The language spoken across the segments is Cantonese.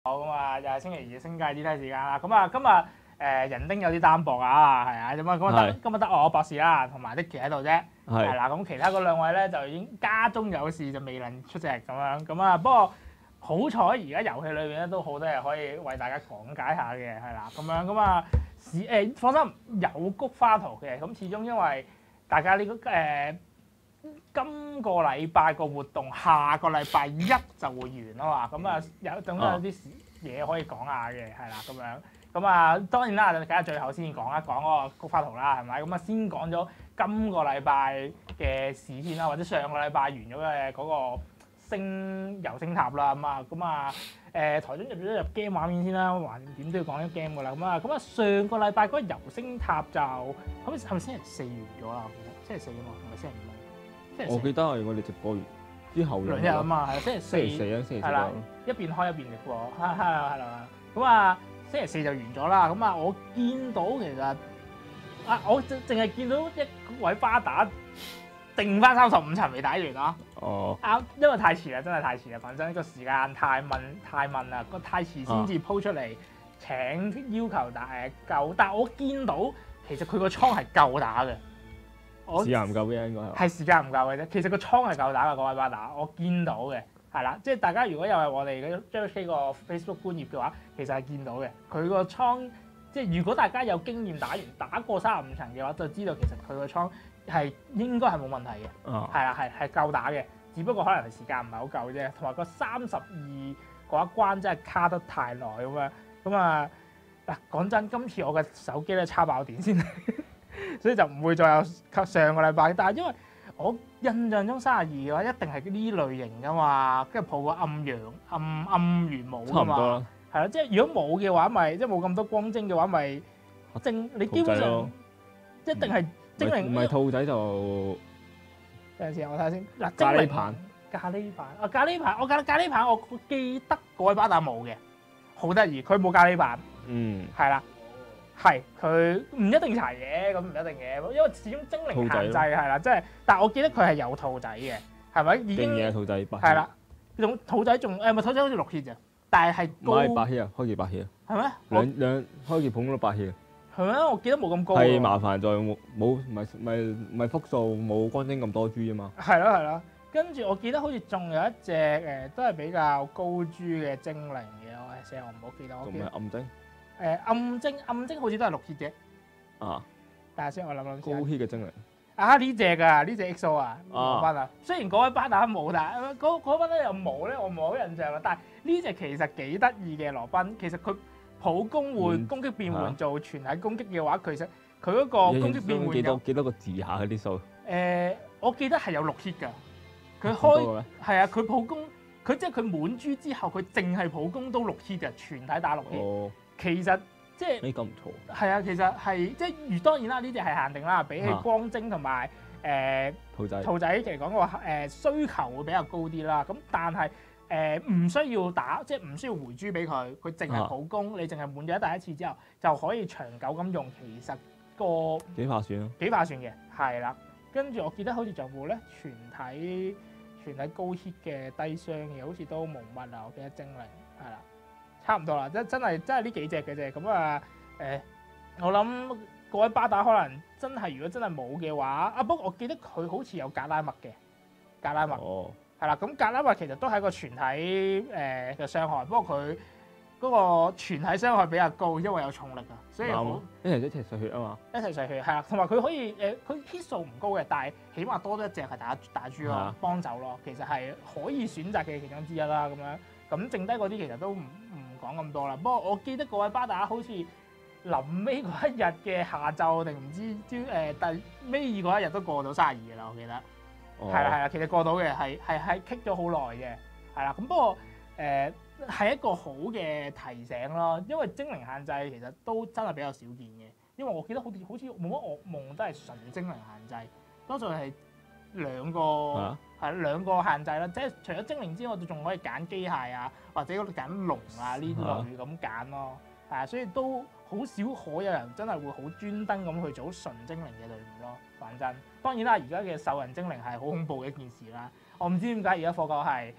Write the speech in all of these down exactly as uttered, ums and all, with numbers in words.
好咁啊，又係星期二嘅星界之睇時間啦。咁啊，今日誒、呃、人丁有啲單薄啊，係啊，咁啊，咁啊得今日得我博士啦，同埋 Nicky 喺度啫，係啦。咁其他嗰兩位咧就已經家中有事就未能出席咁樣。咁啊，不過好彩而家遊戲裏邊咧都好多嘢可以為大家講解下嘅，係啦。咁樣咁啊，是誒、呃、放心有菊花圖嘅。咁始終因為大家呢、這個誒。呃今個禮拜個活動，下個禮拜一就會完啊嘛，咁啊有總有啲嘢可以講下嘅，係啦咁樣。咁啊當然啦，梗係最後先講一講嗰個菊花圖啦，係咪？咁啊先講咗今個禮拜嘅事先啦，或者上個禮拜完咗嘅嗰個星遊星塔啦，咁啊咁啊誒台長入咗入 game 畫面先啦，橫掂都要講啲 game 噶啦，咁啊咁啊上個禮拜嗰個遊星塔就係咪係咪星期四完咗啦？我記得星期四啊嘛，唔係星期五。 我記得係我哋直播完之後兩日啊嘛，係星期四， 星期四啊，星期四係啦，一邊開一邊直播，係係係啦。咁啊，星期四就完咗啦。咁啊，我見到其實啊，我淨淨係見到一位巴打定翻三十五層未打完咯。 哦。 啱，因為太遲啦，真係太遲啦。講真，個時間太問太問啦，個太遲先至 po 出嚟請要求打誒夠，但係我見到其實佢個倉係夠打嘅。 時間唔夠嘅應該係。 係時間唔夠嘅啫，其實個倉係夠打嘅，各位巴打，我見到嘅，係啦，即係大家如果又係我哋嘅 J H K 個 Facebook 專頁嘅話，其實係見到嘅。佢個倉，即係如果大家有經驗打完打過三十五層嘅話，就知道其實佢個倉係應該係冇問題嘅，係啦、哦，係係夠打嘅，只不過可能係時間唔係好夠啫，同埋個三十二嗰一關真係卡得太耐咁樣，咁啊嗱講真，今次我嘅手機咧叉爆電先。所以就唔會再有上個禮拜，但係因為我印象中三十二嘅話，一定係呢類型噶嘛，跟住抱個暗陽、暗暗圓帽噶嘛，係啦，即係如果冇嘅話，咪即係冇咁多光晶嘅話，咪精你基本上一定係精靈。唔係兔仔就等陣先，我睇下先。嗱， 咖喱棒， 咖喱棒，啊咖喱棒，我咖咖喱棒，我記得嗰位巴打冇嘅，好得意，佢冇咖喱棒，嗯，係啦。係，佢唔一定柴嘅，咁唔一定嘅，因為始終精靈限制係啦，即係，但係我記得佢係有兔仔嘅，係咪？已經嘅兔仔白係啦，呢種兔仔仲誒咪兔仔好似六血咋，但係係高。唔係八血啊，開傑八血啊。 係咩？ 兩兩開傑捧都八血。 係咩？我記得冇咁高。 係麻煩在冇冇唔係唔係唔係複數冇光晶咁多珠啊嘛。 係咯係咯，跟住我記得好似仲有一隻誒都係比較高珠嘅精靈嘅，我係寫我唔好記得。 仲係暗晶。 誒暗晶暗晶好似都係六血嘅， 啊！ 但係先我諗諗先。 高血嘅精靈啊呢隻㗎，呢隻 X O 啊，羅賓啊。 啊雖然嗰位巴打冇，但係嗰嗰班咧又冇咧，我冇好印象啦。但係呢隻其實幾得意嘅羅賓，其實佢普攻會攻擊變換做全體攻擊嘅話，其實佢嗰個攻擊變換有幾多幾多個字下嗰啲數？ 誒，我記得係有六 hit 㗎。佢開係啊，佢普攻，佢即係佢滿珠之後，佢淨係普攻都六 hit 嘅，全體打六 hit。哦其實即係， 呢咁唔錯。 係啊，其實係即係，如當然啦，呢啲係限定啦。比起光晶同埋誒兔仔， 兔仔其實講個誒需求會比較高啲啦。咁但係誒唔需要打，即係唔需要回珠俾佢，佢淨係普攻，啊、你淨係滿咗第一次之後就可以長久咁用。其實個幾划算啊？ 幾划算嘅，係啦。跟住我記得好似仲有冇咧，全體全體高 hit 嘅低傷嘅，好似都冇乜啊。我記得精靈係啦。差唔多啦，真真係真係呢幾隻嘅啫。咁啊誒，我諗各位巴打可能真係如果真係冇嘅話，啊不過我記得佢好似有格拉麥嘅格拉麥，係啦、哦。咁格拉麥其實都係一個全體誒嘅傷害，不過佢嗰個全體傷害比較高，因為有重力啊，所以好一齊一齊碎血啊嘛， 一齊碎血係啦。同埋佢可以誒，佢 hit 數唔高嘅，但係起碼多咗一隻係打打豬咯，的幫走咯。其實係可以選擇嘅其中之一啦。咁樣咁剩低嗰啲其實都唔唔講咁多啦。不過我記得嗰位巴打好似臨尾嗰一日嘅下晝定唔知朝誒第尾二嗰一日都過到三十二嘅啦。我記得係啦係啦，其實過到嘅係係係棘咗好耐嘅係啦。咁不過誒係、呃、一個好嘅提醒咯，因為精靈限制其實都真係比較少見嘅。因為我記得好似好似冇乜噩夢都係純精靈限制，多數係兩個係、啊、兩個限制啦。即係除咗精靈之外，都仲可以揀機械啊，或者揀龍啊呢類咁揀咯。係啊，所以都好少可有人真係會好專登咁去組純精靈嘅隊伍咯。講真，當然啦，而家嘅獸人精靈係好恐怖嘅一件事啦。我唔知點解而家火狗係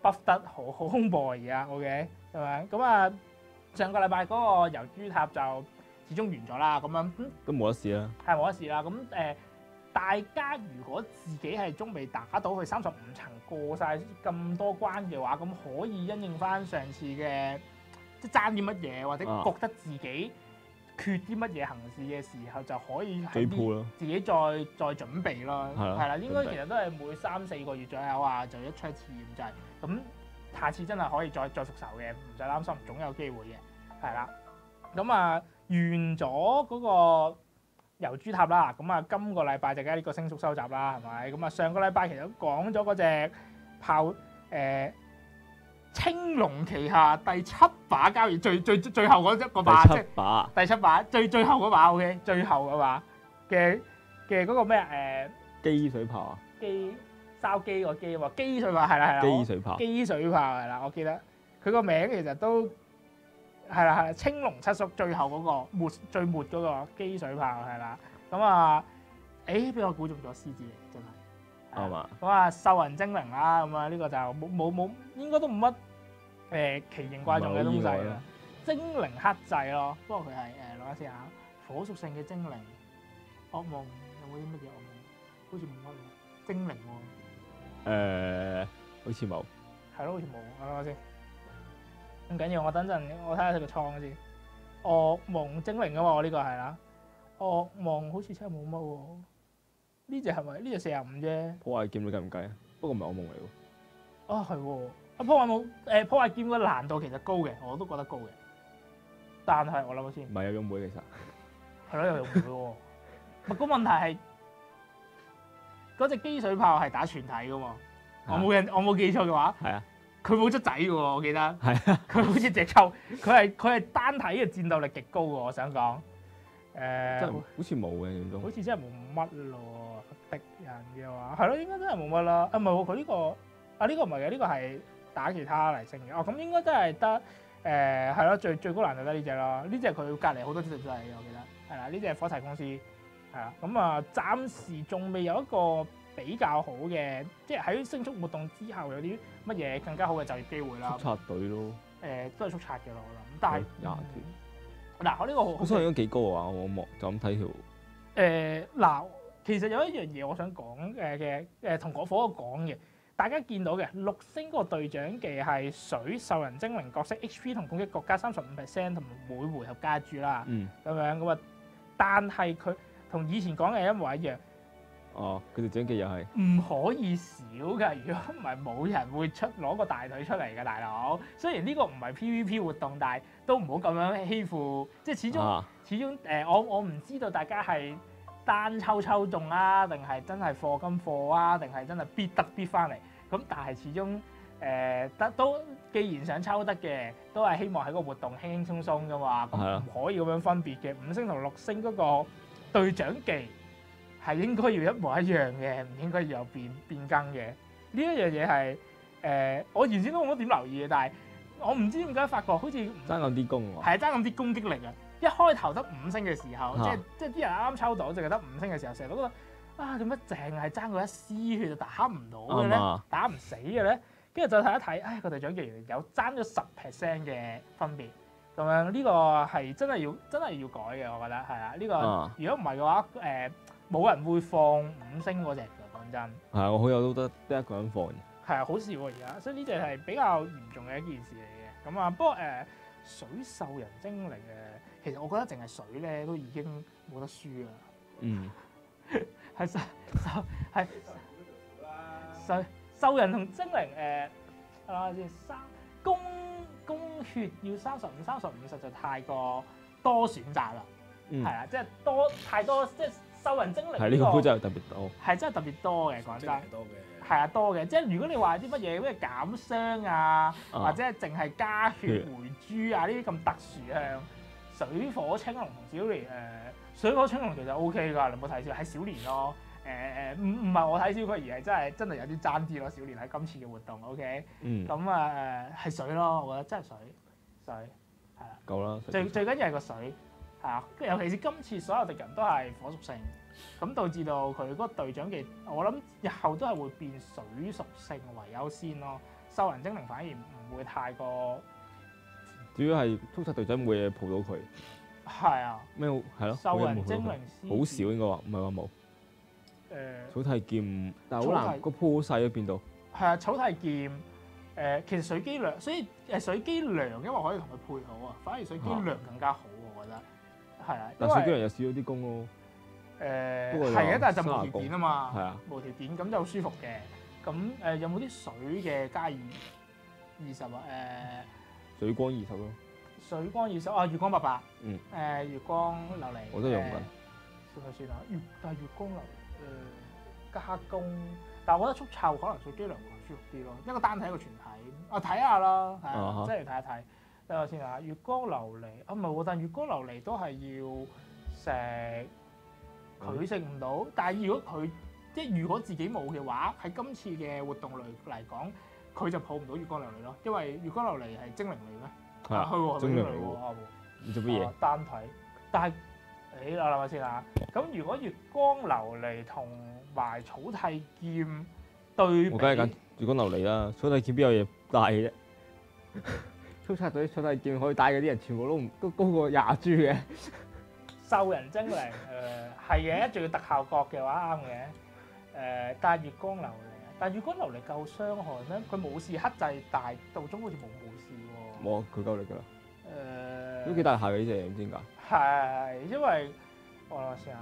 buff 得好好恐怖啊！而家 OK 係咪？咁啊，上個禮拜嗰個油豬塔就始終完咗啦，咁樣都冇得試啦。 係冇得試啦。咁誒、呃，大家如果自己係仲未打到去三十五層過晒咁多關嘅話，咁可以因應翻上次嘅即係爭啲乜嘢，或者覺得自己缺啲乜嘢行事嘅時候，就可以喺啲自己再再準備咯。係啦，應該其實都係每三四個月左右啊，就一出一次咁就係。咁下次真係可以再再復仇嘅，唔使擔心，總有機會嘅。係啦，咁啊完咗嗰個油豬塔啦，咁啊今個禮拜就梗係呢個星宿收集啦，係咪？咁啊上個禮拜其實都講咗嗰隻炮誒。呃青龍旗下第七把交易，最最最後嗰一個把， 第七把， 第七把最最後嗰把 ，OK， 最後嗰把嘅嘅嗰個咩誒？ 機水炮啊！ 機燒機個機喎，機水炮係啦係啦， 機水炮， 機水炮係啦，我記得佢個名其實都係啦係啦，青龍七叔最後嗰個末最末嗰個機水炮係啦，咁啊誒俾我估中咗獅子嚟，真係。 係嘛？ 咁啊，獸人精靈啦，咁啊呢個就冇冇冇，應該都冇乜誒奇形怪狀嘅東西啦。精靈克制咯，不過佢係誒攞一次下火屬性嘅精靈。噩夢有冇啲乜嘢噩夢？好似冇乜喎。精靈喎。 誒，好似冇。 係咯，好似冇。我諗下先。唔緊要，我等陣我睇下佢個倉先。噩夢精靈啊嘛，我呢個係啦。噩夢好似真係冇乜喎。呢隻係咪？呢隻四十五啫。 破壞劍你計唔計啊？不過唔係噩夢嚟喎。 啊係喎，啊破壞冇誒破壞劍嘅難度其實高嘅，我都覺得高嘅。但係我諗下先。唔係有勇會其實。 係咯，有勇會喎。唔個問題係嗰隻機水炮係打全體噶嘛？我冇印，我冇記錯嘅話。係啊。佢冇出仔嘅喎，我記得。係啊。佢好似隻抽，佢係佢係單體嘅戰鬥力極高嘅，我想講。誒、呃， 好似冇嘅咁多， 好似真係冇乜咯。敵人嘅話，係咯，應該真係冇乜啦。啊，唔係喎，佢呢個啊，呢個唔係嘅，呢個係打其他嚟升嘅。哦，咁應該真係得誒，係咯，最最高難度得呢隻咯。呢隻佢隔離好多隻都係嘅，我記得係啦。呢隻係火柴公司係啦。咁啊，暫時仲未有一個比較好嘅，即係喺星宿活動之後有啲乜嘢更加好嘅就業機會啦。 速刷隊咯， 誒都係速刷嘅咯，我諗。但係廿團。 嗱，我呢個好似應該幾高啊！我望就咁睇條。 誒嗱，其實有一樣嘢我想講誒嘅誒，同嗰火講嘅，大家見到嘅六星嗰個隊長技係水獸人精靈角色 H P 同攻擊國加三十五 percent 同埋每回合加注啦。嗯。咁樣咁啊，但係佢同以前講嘅一模一樣。 哦，佢隊長技又係唔可以少㗎，如果唔係冇人會出攞個大腿出嚟嘅，大佬。雖然呢個唔係 P V P 活動，但係都唔好咁樣欺負，即係始終、啊、始終誒、呃，我我唔知道大家係單抽抽中啊，定係真係貨金貨啊，定係真係必得必翻嚟。咁但係始終誒得、呃、都，既然想抽得嘅，都係希望喺個活動輕輕鬆鬆㗎嘛，咁唔可以咁樣分別嘅。五星同六星嗰個隊長技係應該要一模一樣嘅，唔應該要有變變更嘅。呢一樣嘢係誒，我原先都冇乜點留意嘅，但係我唔知點解發覺好似爭咁啲攻喎， 係爭咁啲攻擊力啊！一開頭得五星嘅時候，啊、即係即係啲人啱啱抽到，淨係得五星嘅時候，成日都覺得啊，點解淨係爭嗰一絲血就打唔到嘅咧？啊、打唔死嘅咧？跟住再睇一睇，唉，個隊長竟然有爭咗十 percent 嘅分別，咁樣呢個係真係要真係要改嘅，我覺得係啊。呢、呢個、啊、如果唔係嘅話，誒、呃。冇人會放五星嗰隻嘅，講真。係啊，我好友都得得一個人放。 係啊，好少喎而家，所以呢隻係比較嚴重嘅一件事嚟嘅。咁啊，不過誒、呃，水獸人精靈嘅，其實我覺得淨係水咧都已經冇得輸啦。嗯。係獸獸係獸獸人同精靈誒，睇下先，三供供血要三十五三十五，實在太過多選擇啦。嗯。係啊，即係多太多即係。獸人精靈係呢個真係特別多， 係真係特別多嘅，講真。 多嘅。 係啊，多嘅。即係如果你話啲乜嘢咩減傷啊，啊或者係淨係加血回珠啊呢啲咁特殊向，水火青龍同小蓮誒、呃，水火青龍其實 O K 㗎，你冇睇少係小蓮咯。誒誒，唔唔係我睇少佢，而係真係真係有啲爭啲咯。小蓮喺今次嘅活動 O K。嗯。咁啊誒係水咯，我覺得真係水水係啦。夠啦。最最緊要係個水。係啊，尤其是今次所有敵人都係火屬性，咁導致到佢嗰個隊長嘅，我諗日後都係會變水屬性為優先咯。 獸人精靈反而唔會太過。 主要係速殺隊長冇嘢抱到佢。 係啊。 咩係咯？ 獸人精靈師好少應該話，唔係話冇。 誒。 草薙劍，但係好難個鋪好細喺邊度？ 係啊，草薙劍誒，其實水機良，所以誒水機良因為可以同佢配好啊，反而水機良更加好我覺得。係啊。 但水機良又少咗啲功咯。 誒係嘅，但係就無條件啊嘛。 係啊。 無條件咁就舒服嘅。咁誒有冇啲水嘅加二二十啊？誒。 水光二十咯。 水光二十啊，月光八百。 嗯。 誒月光琉璃。 我都用緊。 算係算啦，月但係月光琉璃誒加工，但係我覺得速湊可能水機良舒服啲咯，一個單體一個全體。啊睇下啦，係啊，即係睇一睇。等我先嚇，月光琉璃啊唔係喎，但係月光琉璃都係要食。佢食唔到，但係如果佢即係如果自己冇嘅話，喺今次嘅活動類嚟講，佢就抱唔到月光琉璃咯，因為月光琉璃係精靈類咩？ 係啊， 係精靈嚟喎。你做乜嘢？ 單體，但係誒我諗下先嚇。咁如果月光琉璃同埋草薙劍對比， 我梗係揀月光琉璃啦。草薙劍邊有嘢帶嘅啫？速殺隊草薙劍可以帶嗰啲人，全部都唔都高過廿 G 嘅。 獸人精靈誒係嘅，仲要特效角嘅話啱嘅誒，但係月光琉璃，但係月光琉璃夠傷害咩？佢冇事克制，但係道中好似冇冇事喎。 冇，佢夠力㗎啦。 誒都幾大下嘅呢隻，唔知點解。 係因為我諗下誒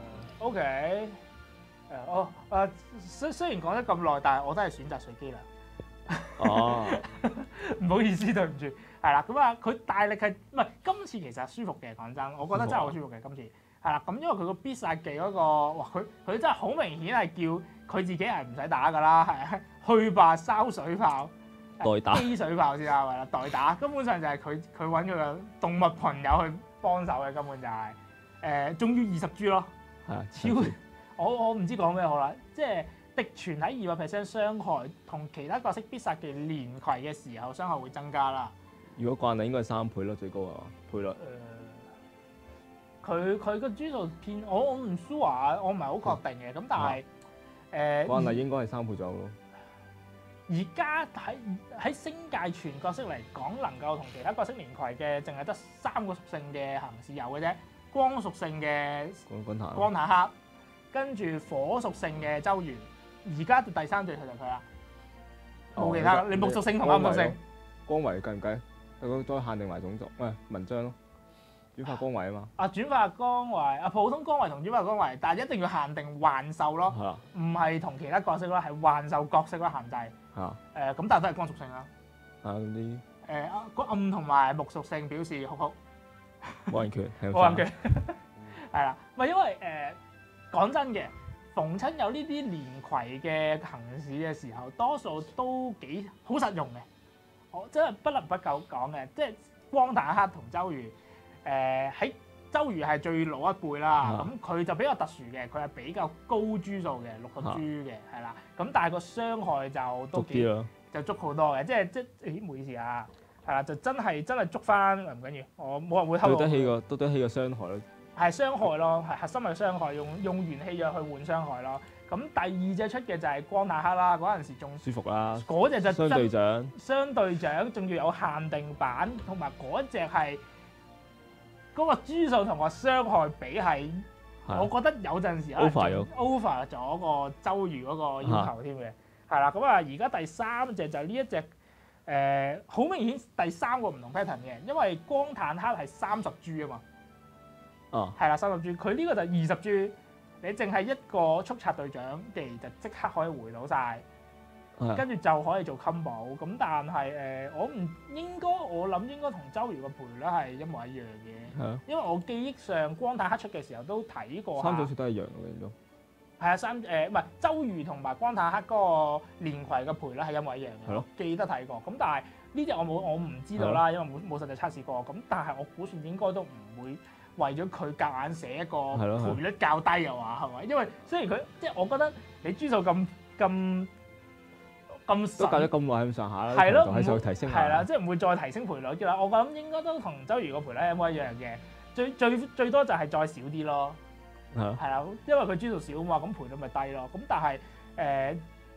，OK 誒，哦誒，雖雖然講得咁耐，但係我都係選擇水機啦。 哦， 唔好意思，對唔住，係啦，咁啊，佢大力係唔係今次其實舒服嘅，講真，我覺得真係好舒服嘅今次，係啦，咁因為佢個必殺技嗰個，哇，佢佢真係好明顯係叫佢自己係唔使打㗎啦，係去吧燒水炮， 代打機水炮先係咪啦？代打根本上就係佢佢揾佢嘅動物朋友去幫手嘅，根本就係、是、誒，終於二十 G 咯， 係啊， 超，我我唔知講咩好啦，即係。敵全體二百 percent 傷害，同其他角色必殺技連攜嘅時候傷害會增加啦。 如果慣例應該係三倍咯，最高啊倍率。誒、 呃，佢佢個珠數偏，我我唔 sure，我唔係好確定嘅。咁、嗯、但係誒、呃、 慣例應該係三倍左右咯。 而家喺喺星界全角色嚟講，能夠同其他角色連攜嘅，淨係得三個屬性嘅行士有嘅啫。光屬性嘅光坦克，跟住火屬性嘅周瑜。而家第三隻就係佢啦，冇其他。你木屬性同暗屬性， 光圍計唔計？佢再限定埋種族，喂文章咯，轉化光圍啊嘛。 啊轉化光圍，啊普通光圍同轉化光圍，但係一定要限定幻獸咯，唔係同其他角色咯，係幻獸角色咯限制。嚇誒咁，但係都係光屬性啦。啊啲誒個暗同埋木屬性表示哭哭， 冇人權， 冇人權，係啦，唔係因為誒講真嘅。逢親有呢啲連攜嘅行事嘅時候，多數都幾好實用嘅。我真係不能不夠講嘅，即係光坦克同周瑜。誒、呃、喺周瑜係最老一輩啦，咁佢、啊、就比較特殊嘅，佢係比較高珠數嘅，六個珠嘅，係啦、啊。咁但係個傷害就都幾就捉好多嘅，即係即係咦唔好意思啊，係啦，就真係真係捉翻唔緊要，我冇人會偷到。對得起個對得起個傷害咯。係傷害咯，係核心係傷害，用用元氣藥去換傷害咯。咁第二隻出嘅就係光坦克啦，嗰陣時仲舒服啦。嗰隻就雙隊長，雙隊長仲要有限定版，同埋嗰隻係嗰個珠數同個傷害比係，我覺得有陣時 over over 咗個周瑜嗰個要求添嘅。係啦，咁啊而家第三隻就係呢一隻誒，好、呃、明顯第三個唔同 pattern 嘅，因為光坦克係三十 G 啊嘛。哦，係啦，三十 G，佢呢個就二十 G，你淨係一個速殺隊長技就即刻可以回到晒，跟住就可以做 combo。咁但係誒、呃，我唔應該，我諗應該同周瑜個賠率係一模一樣嘅，係啊，因為我記憶上光坦克出嘅時候都睇過，三組都係一樣嘅都。係啊，三誒唔係周瑜同埋光坦克嗰個連攜嘅賠率係一模一樣嘅，係咯，記得睇過。咁但係呢隻我冇，我唔知道啦，因為冇冇實際測試過。咁但係我估算應該都唔會。為咗佢夾硬寫一個賠率較低嘅話，係咪？因為雖然佢即係我覺得你珠數咁咁咁都隔咗咁耐咁上下啦，係咯，係再提升，係啦，即係唔會再提升賠率嘅啦。我諗應該都同周瑜個賠率一模一樣嘅，最最最多就係再少啲咯，係啦，因為佢珠數少啊嘛，咁賠率咪低咯。咁但係誒、呃、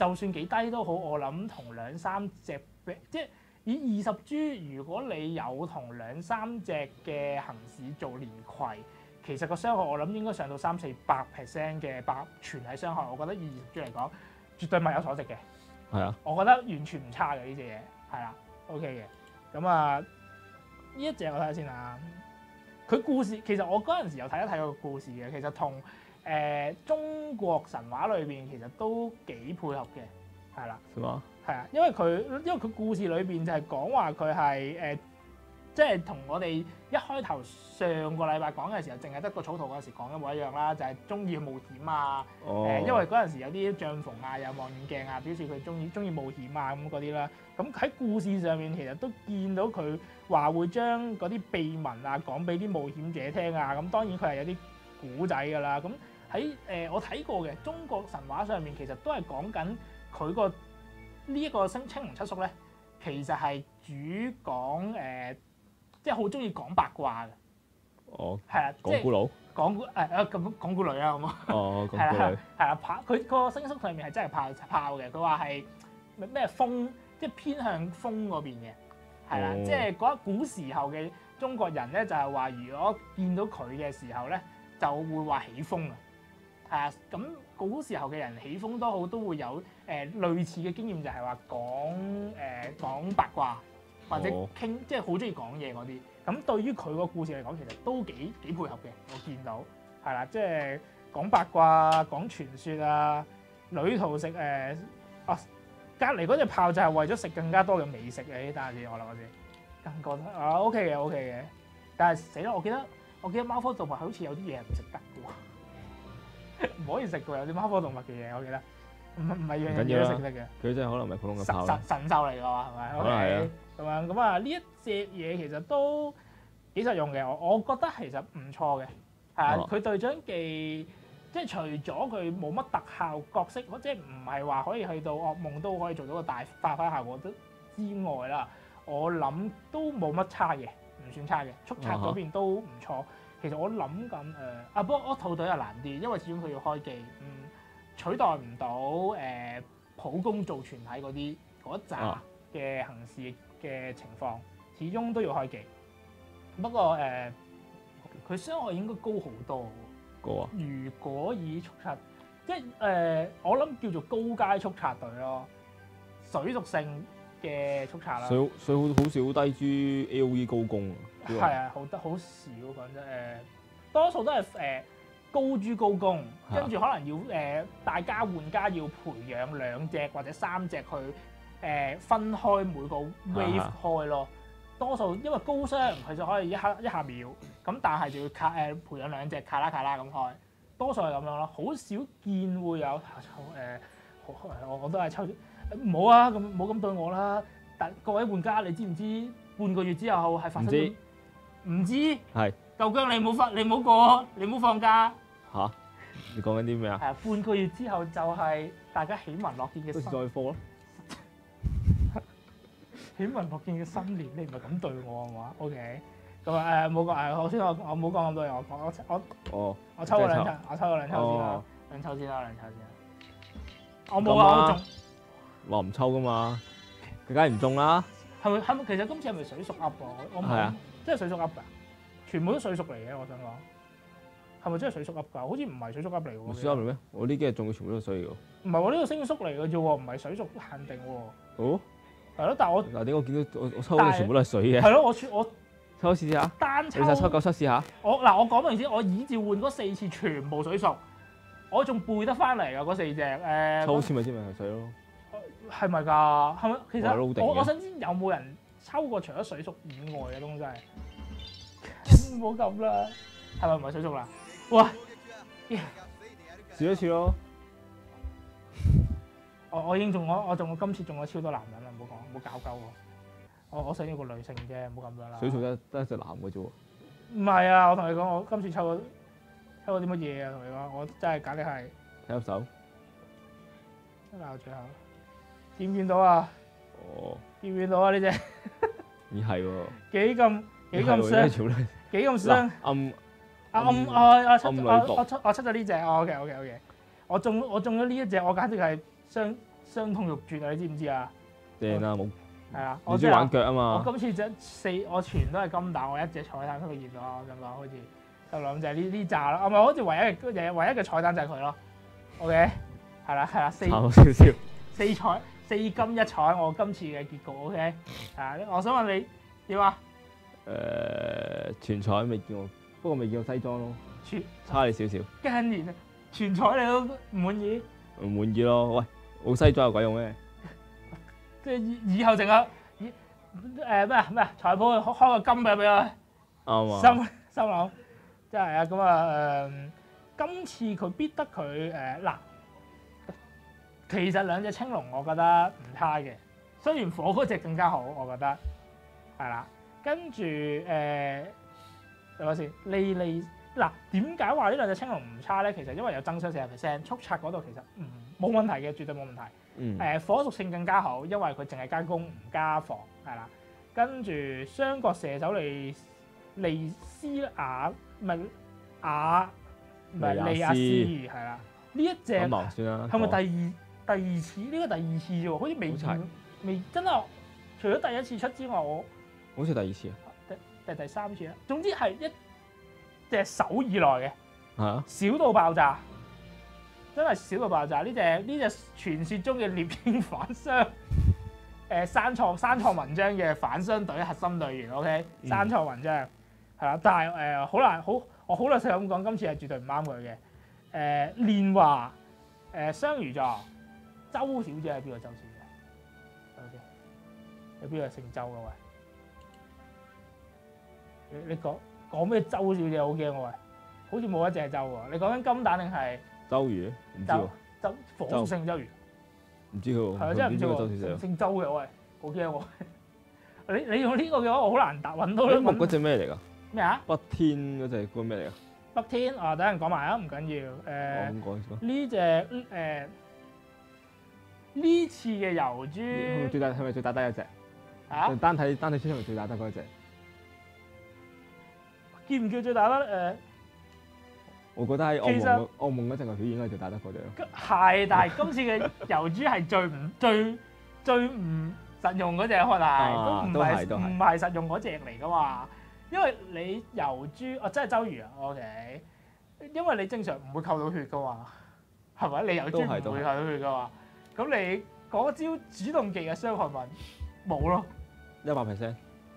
就算幾低都好，我諗同兩三隻即係以二十 G， 如果你有同兩三隻嘅行市做連攜，其實個傷害我諗應該上到三四百 percent 嘅百全體傷害，我覺得以二十 G 嚟講，絕對物有所值嘅。 係啊， 我覺得完全唔差嘅呢隻嘢，係啦 ，OK 嘅。咁啊，呢一隻我睇下先啊。佢故事其實我嗰陣時有睇一睇個故事嘅，其實同誒、呃、中國神話裏邊其實都幾配合嘅，係啦。 係嘛？ 係啊，因為佢因為佢故事裏邊就係講話佢係誒，即係同我哋一開頭上個禮拜講嘅時候，淨係得個草圖嗰陣時講一模一樣啦，就係中意冒險啊。誒、 哦呃，因為嗰陣時有啲帳篷啊，有望遠鏡啊，表示佢中意中意冒險啊咁嗰啲啦。咁喺故事上面其實都見到佢話會將嗰啲秘聞啊講俾啲冒險者聽啊。咁當然佢係有啲古仔㗎啦。咁喺誒我睇過嘅中國神話上面，其實都係講緊佢個呢一個青青龍七叔咧，其實係主講誒、呃，即係好中意講八卦嘅。 哦， 係啊，即係講古佬， 講古誒誒咁講古女啊，咁啊。 哦，講古係啦女， 係啦，炮佢個星宿上面係真係炮炮嘅，佢話係咩咩風，即係偏向風嗰邊嘅，係啦， 哦即係嗰古時候嘅中國人咧，就係話如果見到佢嘅時候咧，就會話起風啊，係啊，咁古時候嘅人起風都好，都會有誒、呃、類似嘅經驗，就係話講誒、呃、講八卦或者傾，即係好中意講嘢嗰啲。咁對於佢個故事嚟講，其實都幾幾配合嘅，我見到係啦，即係講八卦、講傳說啊，旅途食誒、呃、啊，隔離嗰隻炮就係為咗食更加多嘅美食嘅，等下先，我諗下先，更覺得啊 OK 嘅 OK 嘅，但係死啦！我記得我記得貓科動物好似有啲嘢係唔食得嘅喎，唔可以食嘅，有啲貓科動物嘅嘢，我記得唔唔係樣樣嘢都食得嘅。 佢真係可能唔係普通嘅炮神神神獸嚟㗎嘛，係咪？ 可能係啊。 咁樣咁啊，呢一隻嘢其實都幾實用嘅，我我覺得其實唔錯嘅。係啊，佢隊長技即係除咗佢冇乜特效角色，即係唔係話可以去到噩夢都可以做到個大發揮效果都之外啦，我諗都冇乜差嘅，唔算差嘅。速刷嗰邊都唔錯。其實我諗緊誒啊，不過我套隊又難啲，因為始終佢要開技，嗯，取代唔到誒普攻做全體嗰啲嗰一紮嘅行事嘅情況，始終都要開技。不過誒，佢、呃、傷害應該高好多。 高啊！ 如果以速刷，即係誒、呃，我諗叫做高階速刷隊咯，水屬性嘅速刷啦。水水好好少低 G A O E 高攻啊。 係啊，好得好少講真誒，多數都係誒、呃、高 G 高攻，跟住可能要誒、呃、大家玩家要培養兩隻或者三隻去誒、呃、分開每個 wave 開咯。多數因為高傷佢就可以一下一下秒，咁但係就要卡誒、呃、培養兩隻卡啦卡啦咁開，多數係咁樣咯，好少見會有誒、呃，我我都係抽唔好啊，咁唔好咁對我啦。但各位玩家，你知唔知半個月之後係發生咗？唔知係舊姜，你冇放你冇過，你冇放假嚇？你講緊啲咩啊？ 係啊，半個月之後就係大家喜聞樂見嘅新再課咯。 喜聞樂見嘅新年，你唔係咁對我係嘛 ？OK，咁啊誒冇講誒，頭先我我冇講咁多嘢，我講我我哦， 我抽咗兩抽，我抽咗兩抽先啦，兩抽先啦，兩抽先啦。我冇啊，我中話唔抽噶嘛，佢梗係唔中啦。 係咪係咪？其實今次係咪水屬 up 啊？我冇，即係水屬 up 㗎，全部都水屬嚟嘅。我想講係咪真係水屬 up 㗎？好似唔係水屬 up 嚟喎。 水 up 嚟咩？我呢幾日中嘅全部都係水嚟㗎。 唔係喎，呢個星宿嚟嘅啫喎，唔係水屬限定喎。 哦。 係咯，但係我嗱點解我見到我我抽嘅全部都係水嘅？ 係咯，我我抽試試下， 單抽。 你實抽夠測試下。 我嗱我講明先，我已召喚嗰四次全部水屬，我仲背得翻嚟㗎嗰四隻誒。 抽籤咪知咪係水咯？ 係咪㗎？係咪？其實我我，我想知有冇人抽過除咗水屬以外嘅東西？唔好咁啦，係咪唔係水屬啦？喂， 試一次咯。 我我已經中咗，我中咗今次中咗超多男人啦！唔好講，唔好搞鳩我。我我想要個女性啫，唔好咁樣啦。 水屬得得一隻男嘅啫喎。 唔係啊！我同你講，我今次抽咗抽咗啲乜嘢啊？同你講，我真係簡直係睇入手。 真係最後見唔見到啊？ 哦。 見唔見到啊？呢隻咦係喎。 幾咁幾咁傷？幾咁傷？ 暗暗我我出我我出我出咗呢隻。OK OK OK。我中我中咗呢一隻，我簡直係雙傷痛欲絕啊！你知唔知啊？ 正啊，冇係啊， 你中意玩腳啊嘛。 我今次隻四我全都係金蛋，我一隻彩蛋都未見到，我想講好似就諗就係呢呢扎咯，啊唔係好似唯一嘅唯一嘅彩蛋就係佢咯。OK， 係啦係啦，四差少少， 四彩四金一彩，我今次嘅結局 OK。啊，我想問你點啊？ 誒全彩未見過，不過未見過西裝咯， 全差你少少。 近年啊，全彩你都唔滿意？ 唔滿意咯，喂，冇西裝有鬼用咩？ 即係以以後淨係以誒咩啊咩啊，裁判開開個金俾俾佢， 啱啊！ 心心諗真係啊咁啊誒，今次佢逼得佢誒嗱，其實兩隻青龍我覺得唔差嘅，雖然火嗰隻更加好，我覺得係啦。跟住誒，睇下先，利利嗱點解話呢兩隻青龍唔差咧？其實因為有增傷四十 percent，速拆嗰度其實唔冇問題嘅，絕對冇問題。 嗯。 誒火屬性更加好，因為佢淨係加攻唔加防，係啦。跟住雙角射手利利斯亞唔係亞唔係利亞斯係啦。呢一隻咁算啦。 係咪第二第二次？呢個第二次啫喎，好似未見未真係。除咗第一次出之外，我好似第二次啊。 第第第三次啦。總之係一隻手以來嘅。 係啊。 少到爆炸。真係少到爆炸！呢隻呢隻傳説中嘅獵鷹反傷，誒山創山創文章嘅反傷隊核心隊員 ，OK， 山創文章係啦，但係誒好難好，我好老實咁講，今次係絕對唔啱佢嘅。誒練華誒雙魚座，周小姐係邊個周小姐？等陣先，有邊個姓周嘅喂？你你講講咩周小姐好驚我喂？好似冇一隻係周喎。你講緊金蛋定係？ 周瑜唔知喎， 周火屬性周瑜， 唔知佢喎， 係啊，真係唔知喎，姓周嘅喂，好驚喎！你你用呢個嘅話，我好難答揾到。 木嗰隻咩嚟㗎？ 咩啊？ 北天嗰隻嗰咩嚟㗎？ 北天啊，等陣講埋啊，唔緊要。誒呢隻誒呢次嘅油豬係咪最大係咪最打得嗰隻？ 啊？ 單體單體出係咪最打得嗰隻？ 叫唔叫最打得誒？ 我覺得喺澳門澳門嗰陣嘅表演應該係最打得嗰隻咯。 係，但係今次嘅油豬係最唔最最唔實用嗰隻，可能係都唔係唔係實用嗰隻嚟噶嘛。因為你油豬哦，真係周瑜啊 ，OK。因為你正常唔會扣到血噶嘛，係咪？你油豬唔會扣到血噶嘛。咁你嗰招主動技嘅傷害咪冇咯， 一百 percent。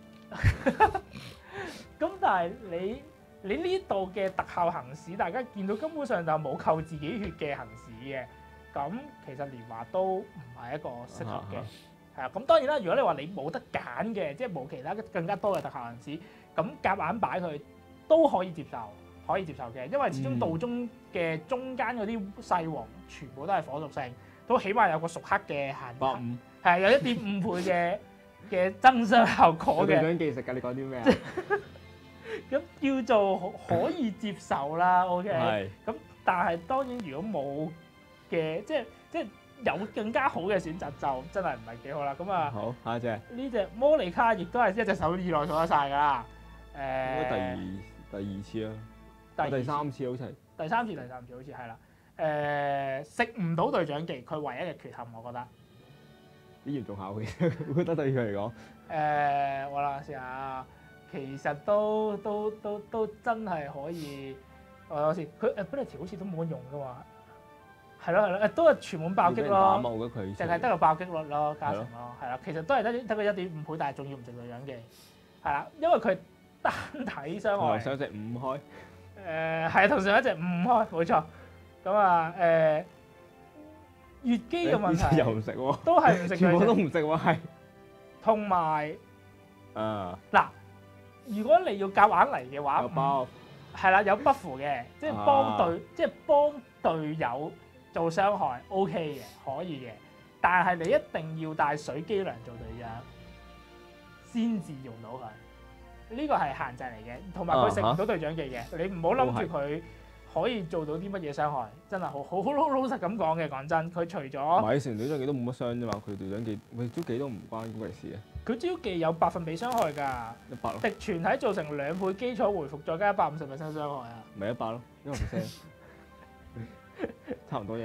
咁但係你。你呢度嘅特效行使，大家見到根本上就冇扣自己血嘅行使嘅，咁其實連華都唔係一個適合嘅，係啊。咁當然啦，如果你話你冇得揀嘅，即係冇其他更加多嘅特效行使，咁夾硬擺佢都可以接受，可以接受嘅，因為始終道中嘅中間嗰啲細王全部都係火屬性，都起碼有個屬黑嘅限， 百五係有一點五倍嘅嘅增傷效果嘅。 隊長技食㗎，你講啲咩啊？ 咁叫做可以接受啦 ，OK。咁但係當然如果冇嘅，即係即係有更加好嘅選擇，就真係唔係幾好啦。咁啊， 好下一隻呢隻摩利卡亦都係一隻手以內數得晒㗎啦。誒、呃， 應該第二第二次啦，第，第三次好似係第三次第三次好似係啦。誒，食唔到隊長技，佢唯一嘅缺陷，我覺得呢嚴重下嘅，我覺得對佢嚟講。 誒，我諗試下。其實都都都都真係可以，我有時佢誒 ability 好似都冇乜用噶嘛，係咯係咯，誒都係全滿爆擊咯，淨係得個爆擊率咯，加成咯，係啦，其實都係得得個一點五倍，但係仲要唔值隊長技，係啦，因為佢單體傷害， 上一隻五開， 誒係同上一隻五開，冇錯，咁啊誒月姬嘅問題又唔食喎， 都係唔食， 全部都唔食喎，係， 同埋啊嗱。如果你要夾硬嚟嘅話， 有包係啦，有 buff 嘅，即係幫隊，啊、即係幫隊友做傷害 ，OK 嘅，可以嘅。但係你一定要帶水機糧做隊長，先至用到佢。呢個係限制嚟嘅，同埋佢食唔到隊長技嘅。啊、你唔好諗住佢可以做到啲乜嘢傷害，真係好好好老老實咁講嘅。講真，佢除咗買成隊長技都冇乜傷啫嘛，佢隊長技喂招技都唔關嗰回事嘅。 佢招技有百分比傷害㗎， 一百咯。 敵全體造成兩倍基礎回復，再加一百五十 percent 傷害啊！ 咪一百咯，一百 percent， 差唔多啫。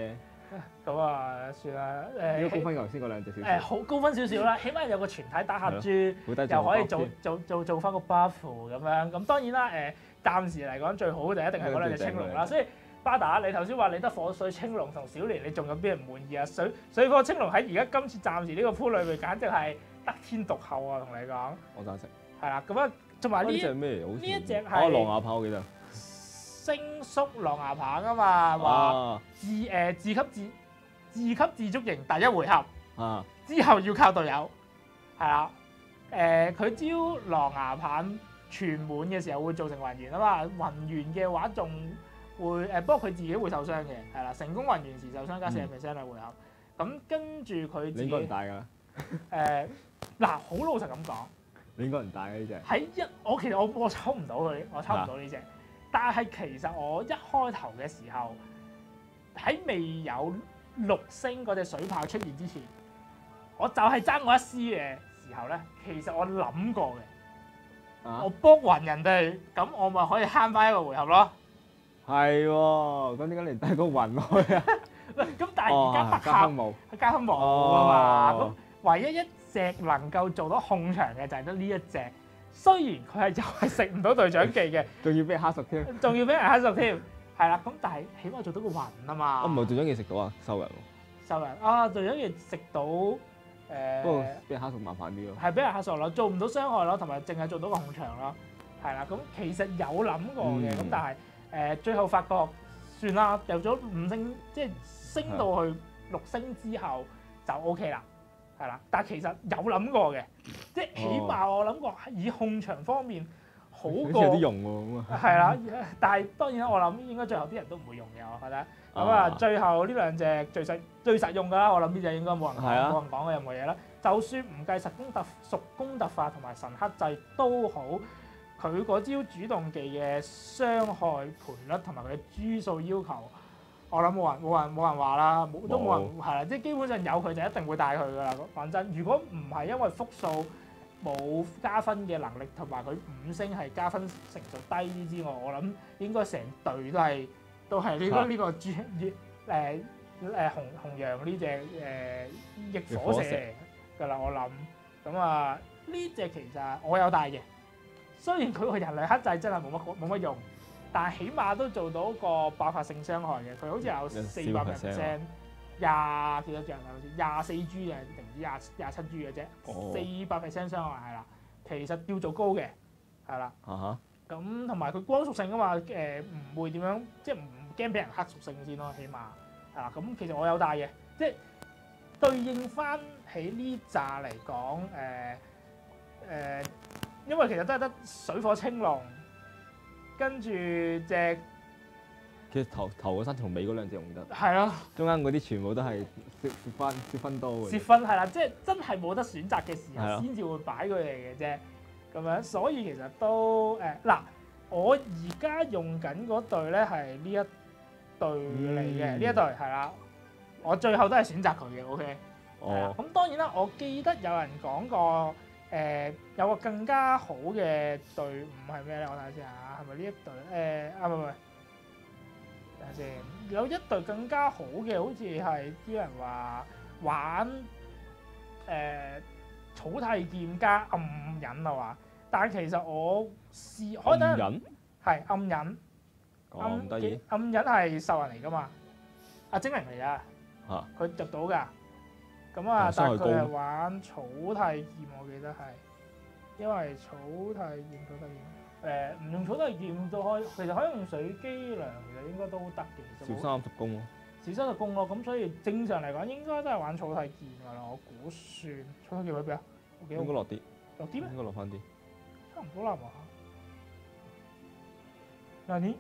咁啊，算啦。誒， 應該高分過頭先嗰兩隻少誒少。 好高分少少啦，起碼有個全體打客珠， 好低又可以做添做做做翻個 buff 咁樣。咁當然啦，誒暫時嚟講最好就一定係嗰兩隻青龍啦。所以巴打，你頭先話你得火水青龍同小蓮，你仲有邊人唔滿意啊？水水火青龍喺而家今次暫時呢個鋪裏面，簡直係得天獨厚啊！同你講， 我贊成。 係啦，咁啊，同埋呢呢隻咩嚟？好似呢一隻係哦狼牙棒，我記得。 星宿狼牙棒啊嘛，話自誒自給自自給自足型第一回合， 啊之後要靠隊友，係啦。誒佢招狼牙棒全滿嘅時候會造成暈眩啊嘛，暈眩嘅話仲會誒，不過佢自己會受傷嘅，係啦。成功暈眩時受傷加四十 percent 兩回合。咁跟住佢自己你應該唔帶㗎。 誒嗱，好老實咁講， 你應該唔帶嘅呢隻。 喺一我其實我我抽唔到佢，我抽唔到呢隻。但係其實我一開頭嘅時候，喺未有六星嗰隻水炮出現之前，我就係爭我一絲嘅時候咧，其實我諗過嘅， 啊、 我卜暈人哋，咁我咪可以慳翻一個回合咯。 係喎，咁點解你唔帶個暈落去啊？ 喂，咁但係而家特加分冇， 佢加分冇啊嘛，咁、唯一一隻能夠做到控場嘅就係得呢一隻。雖然佢係又係食唔到隊長技嘅， 仲要俾人黑熟添， 仲要俾人黑熟添，係啦。咁但係起碼做到個暈啊嘛。 我唔係隊長技食到啊，收人喎。 收人啊！隊長技食到誒，呃、 不過俾人黑熟麻煩啲咯。 係俾人黑熟咯，做唔到傷害咯，同埋淨係做到個控場咯，係啦。咁其實有諗過嘅，咁、嗯、但係誒、呃、最後發覺算啦，由咗五星即係升到去六星之後就 O K 啦。係啦，但係其實有諗過嘅，即係起碼我諗過以控場方面好過。 有啲用喎咁啊。 係啦，但係當然啦，我諗應該最後啲人都唔會用嘅，我覺得。咁啊，最後呢兩隻最實最實用㗎啦，我諗呢隻應該冇人講冇人講嘅任何嘢啦。就算唔計實攻特屬攻特化同埋神克制都好，佢嗰招主動技嘅傷害賠率同埋佢嘅珠數要求。我諗冇人冇人冇人話啦，冇都冇人係啦，即係基本上有佢就一定會帶佢噶啦。講真，如果唔係因為複數冇加分嘅能力，同埋佢五星係加分成數低啲之外，我諗應該成隊都係都係呢個呢個主誒誒紅紅羊呢隻誒逆火蛇噶啦。我諗咁啊，呢隻其實我有帶嘅，雖然佢個人類克制真係冇乜冇乜用。但係起碼都做到個爆發性傷害嘅，佢好似有四百 percent，廿幾多隻啊？好似廿四 G 啊，定唔知廿廿七 G 嘅啫，四百 percent 傷害係啦。其實叫做高嘅，係啦。咁同埋佢光屬性啊嘛，誒、呃、唔會點樣，即係唔驚俾人黑屬性先咯，起碼係啦。咁其實我有帶嘅，即係對應翻起呢紮嚟講，誒、呃、誒、呃，因為其實都係得水火青龍。跟住隻， 其實頭頭嗰三同尾嗰兩隻用得， 係咯， 中間嗰啲全部都係蝕蝕分蝕分多嘅。 蝕分係啦，即係真係冇得選擇嘅時候先至會擺佢哋嘅啫。咁樣，所以其實都誒嗱、呃，我而家用緊嗰隊咧係呢一隊嚟嘅，呢、嗯、一隊係啦。我最後都係選擇佢嘅 ，OK。哦。咁當然啦，我記得有人講過。誒、呃、有個更加好嘅隊伍係咩咧？我睇下先嚇，係咪呢一隊？誒、呃、啊唔係唔係，睇下先。有一隊更加好嘅，好似係啲人話玩誒、呃、草薙劍加暗忍啊話，但係其實我試可能係暗忍， 咁得意？ 暗忍係獸人嚟噶嘛？啊精靈嚟噶， 嚇佢入到㗎。咁啊，但係佢係玩草薙劍，我記得係，因為草薙劍草薙劍，誒唔用草薙劍都可以，其實可以用水機糧，其實應該都得嘅。 小三十攻咯， 小三十攻咯，咁所以正常嚟講應該都係玩草薙劍㗎啦，我估算。草薙劍喺邊啊？ 應該落啲， 落啲咩？ 應該落翻啲， 差唔多啦嘛。Nani？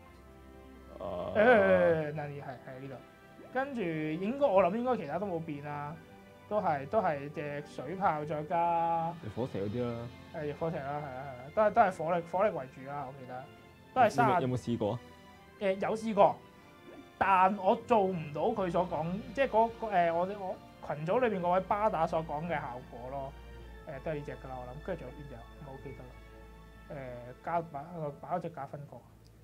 誒 Nani 係係呢度。跟住應該我諗應該其他都冇變啦，都係都係隻水炮再加火蛇嗰啲啦， 係火蛇啦，係啦係啦，都係都係火力火力為主啦，我記得都係三。 有冇試過啊？ 誒、呃、有試過，但我做唔到佢所講，即係嗰個誒我我羣組裏邊嗰位巴打所講嘅效果咯。誒、呃、都係呢隻㗎啦，我諗。跟住仲有邊隻？唔好記得啦。誒、呃、加把個把嗰隻加分過。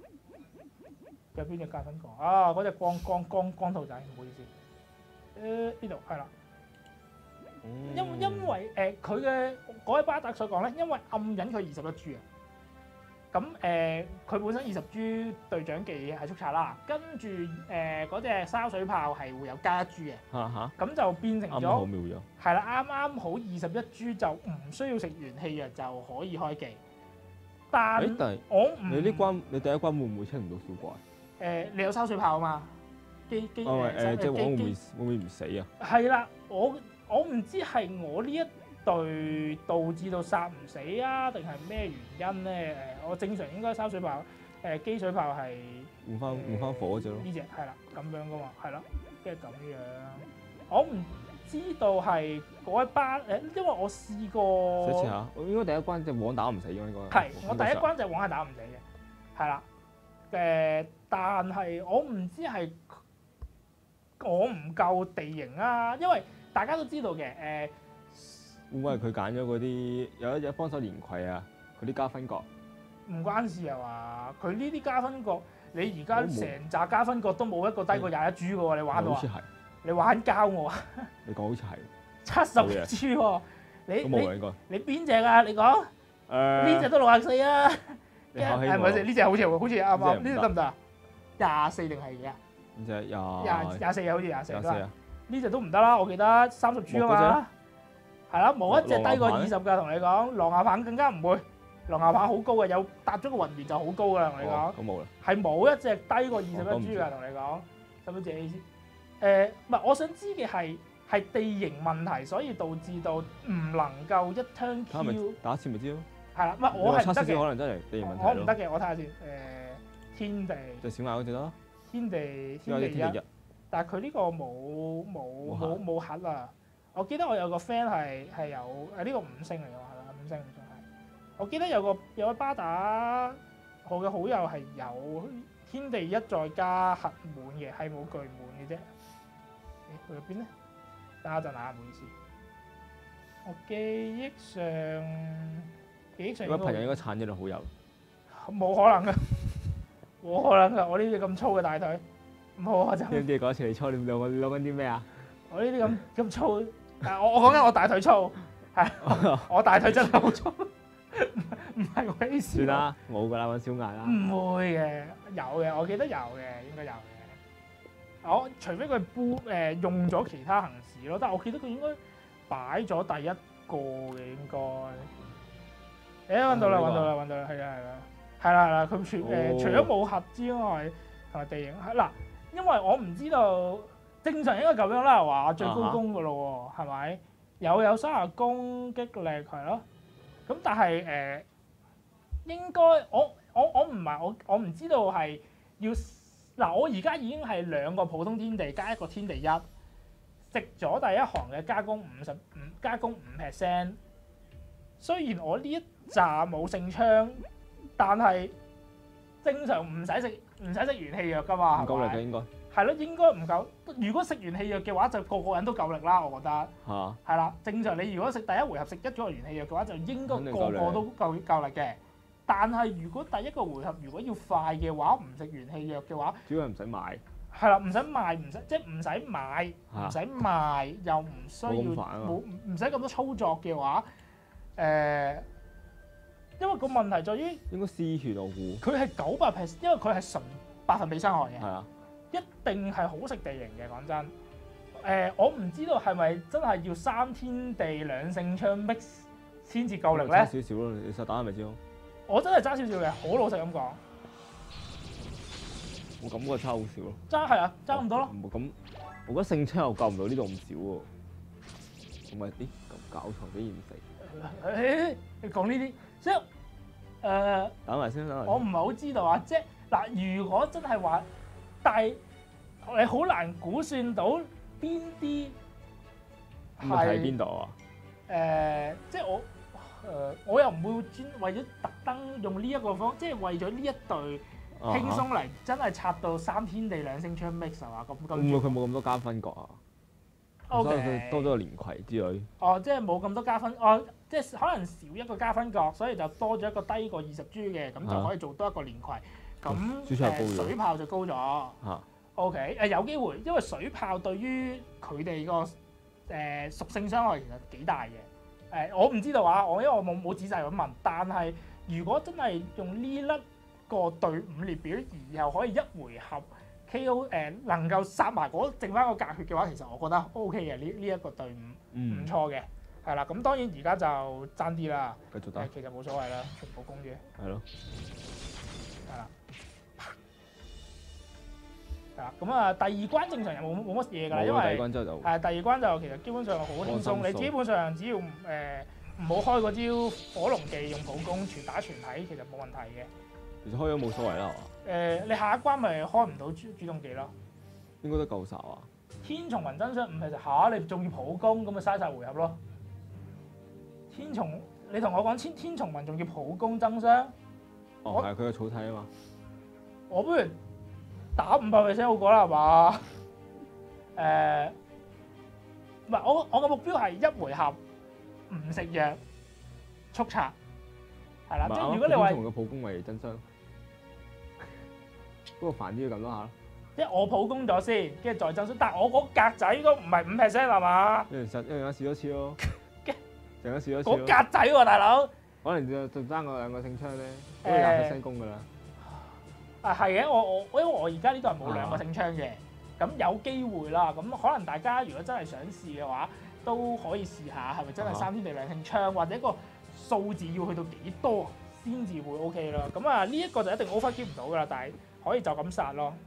有邊隻加分角啊？嗰隻光光光光兔仔，唔好意思。誒呢度係啦。因因為誒佢嘅嗰位巴特所講咧，因為暗引佢二十一珠啊。咁誒佢本身二十珠隊長技係速刷啦，跟住誒嗰隻沙水炮係會有加一珠嘅。 嚇嚇。 咁就變成啱咗好妙咗。 係啦，啱啱好二十一珠就唔需要食元氣藥就可以開技。但誒，但係我唔你呢關你第一關會唔會清唔到小怪？ 誒，你有沙水炮啊嘛？機機哦誒，即係我會唔會機會唔會唔死啊？ 係啦，我我唔知係我呢一隊導致到殺唔死啊，定係咩原因咧？誒，我正常應該沙水炮誒機水炮係換翻換翻火嗰只咯。 呢只係啦，咁樣噶嘛，係啦，跟住咁樣。我唔知道係嗰一班誒，因為我試過。 寫次下，應該第一關隻網打唔死㗎應該。 係，我第一關就網係打唔死嘅，係啦。誒，但係我唔知係我唔夠地形啊，因為大家都知道嘅誒。 會唔會係佢揀咗嗰啲有一隻幫手連攜啊？嗰啲加分角。 唔關事啊嘛，佢呢啲加分角，你而家成扎加分角都冇一個低過廿一珠嘅喎，你玩到啊？ 好似係。 你玩膠我啊？ 你講好似係。 七十珠喎，你你你邊隻啊？你講。誒。呢隻都六十四啊。係咪先？呢隻好似好似啱啱，呢隻得唔得啊？廿四定係幾啊？ 呢隻廿廿廿四啊，好似廿四都係。 啊。 呢隻都唔得啦，我記得三十珠啊嘛。係啦，冇一隻低過二十㗎，同你講。狼牙棒更加唔會，狼牙棒好高嘅，有搭咗個雲緣就好高㗎啦，同你講。 咁冇啦。 係冇一隻低過二十一珠㗎，同你講。使唔使借先？誒，唔係，我想知嘅係係地形問題，所以導致到唔能夠一 turn kill。 打一次咪知咯。係啦，唔係我係唔得嘅。 可能真係地形問題。 我唔得嘅，我睇下先。誒，天地。 就小眼嗰隻咯。 天地天地一。但係佢呢個冇冇冇冇核啊！我記得我有個 friend 係係有誒呢個五星嚟嘅係啦，五星五星係。我記得有個有位巴打我嘅好友係有天地一再加核滿嘅，係冇巨滿嘅啫。誒去咗邊咧？等一陣啊，唔好意思。我記憶上記憶上嗰個朋友應該鏟咗你好友。 冇可能㗎，冇可能㗎！我呢啲咁粗嘅大腿，冇啊就。 啲啲講一次你粗，你兩個你講緊啲咩啊？ 我呢啲咁咁粗，誒我我講緊我大腿粗，係我大腿真係好粗，唔係我意思。 算啦，冇㗎啦，揾小艾啦。 唔會嘅，有嘅，我記得有嘅，應該有嘅。我除非佢搬誒用咗其他行事咯，但係我記得佢應該擺咗第一個嘅應該。誒揾到啦，揾到啦，揾到啦，係啊係啦，係啦係啦，佢除誒除咗冇核之外，同埋地形嗱，因為我唔知道。正常應該咁樣啦，話最高攻嘅咯喎，係咪、uh？又有三十攻擊力係咯，咁但係誒、呃、應該我我我唔係我我唔知道係要嗱，我而家已經係兩個普通天地加一個天地一，食咗第一行嘅加攻五十五加攻五 percent。雖然我呢一紮冇聖槍，但係正常唔使食唔使食元氣藥㗎嘛， 唔夠力嘅應該。 係咯，應該唔夠。如果食元氣藥嘅話，就個個人都夠力啦。我覺得嚇係啦。正常你如果食第一回合食一咗個元氣藥嘅話，就應該個個都夠夠力嘅。但係如果第一個回合如果要快嘅話，唔食元氣藥嘅話， 主要係唔使買。係啦，唔使賣，唔使即係唔使買，唔使賣，又唔需要冇唔使咁多操作嘅話，誒、呃，因為個問題在於應該絲血我估。佢係九百 percent，因為佢係純百分比傷害嘅。 係啊。 一定係好食地形嘅，講真。誒、呃，我唔知道係咪真係要三天地兩聖槍 mix 先至夠力咧？ 差少少咯，你實打係咪先？ 我真係爭少少嘅，好老實咁講。 我感覺差好少咯。 爭係啊，爭咁多咯。 唔咁，我覺得聖槍又夠唔到呢度咁少喎。同埋啲咁搞錯幾現實。 你講呢啲，即係誒。等埋先，等埋。 我唔係好知道啊，即係嗱，如果真係話。但係你好難估算到邊啲係喺邊度啊？ 誒、呃，即係我誒、呃，我又唔會專為咗特登用呢一個方，即係為咗呢一隊輕鬆嚟，真係拆到三天地兩星槍 mix 啊！咁咁。會唔會佢冇咁多加分角啊？ O K， 佢多咗個連攜之類。 哦，即係冇咁多加分，哦，即係可能少一個加分角，所以就多咗一個低過二十 G 嘅，咁就可以做多一個連攜。 咁輸出又高咗誒水炮就高咗。 嚇 OK 誒有機會，因為水炮對於佢哋個誒屬性傷害其實幾大嘅。誒、我唔知道啊，我因為我冇冇仔細咁問，但係如果真係用呢粒個隊伍列表，而又可以一回合 K O 誒、能夠殺埋嗰剩翻個隔血嘅話，其實我覺得 O K 嘅呢呢一個隊伍唔嗯錯嘅，係啦。咁當然而家就爭啲啦， 繼續打誒其實冇所謂啦，全部攻嘅， 係咯， 係啦。係啦，咁啊第二關正常人冇冇乜嘢㗎啦，因冇啦第為二關之後就係第二關就其實基本上好輕鬆， 安心數你基本上只要誒唔好開嗰招火龍技用普攻全打全體，其實冇問題嘅。 其實開咗冇所謂啦，係嘛？ 誒、你下一關咪開唔到主主動技咯？ 應該都夠殺啊！ 天蟲雲真傷五係就嚇你仲要普攻，咁咪嘥晒回合咯。天蟲，你同我講天天蟲雲仲要普攻增傷， 哦， 我係佢個草體啊嘛。 我不如打五百 percent 好過啦，係嘛？誒、唔係我我個目標係一回合唔食藥速刷，係啦。即係如果你話同個普攻咪真傷，不過煩啲要撳多下咯。 即係我普攻咗先，跟住再增傷，但係我嗰格仔都唔係五 percent 係嘛？ 一陣實一陣間試多次咯，陣間試多次嗰咯。 格仔喎，大佬。 可能就就爭個兩個勝槍咧， 誒都廿 percent 攻㗎啦。 啊係嘅，我我因為我而家呢度係冇兩個勝槍嘅，咁、有機會啦。咁可能大家如果真係想試嘅話，都可以試下係咪真係三天地兩勝槍，或者個數字要去到幾多先至會 OK 啦。咁啊呢一個就一定 overkill 唔到㗎啦，但係可以就咁殺咯。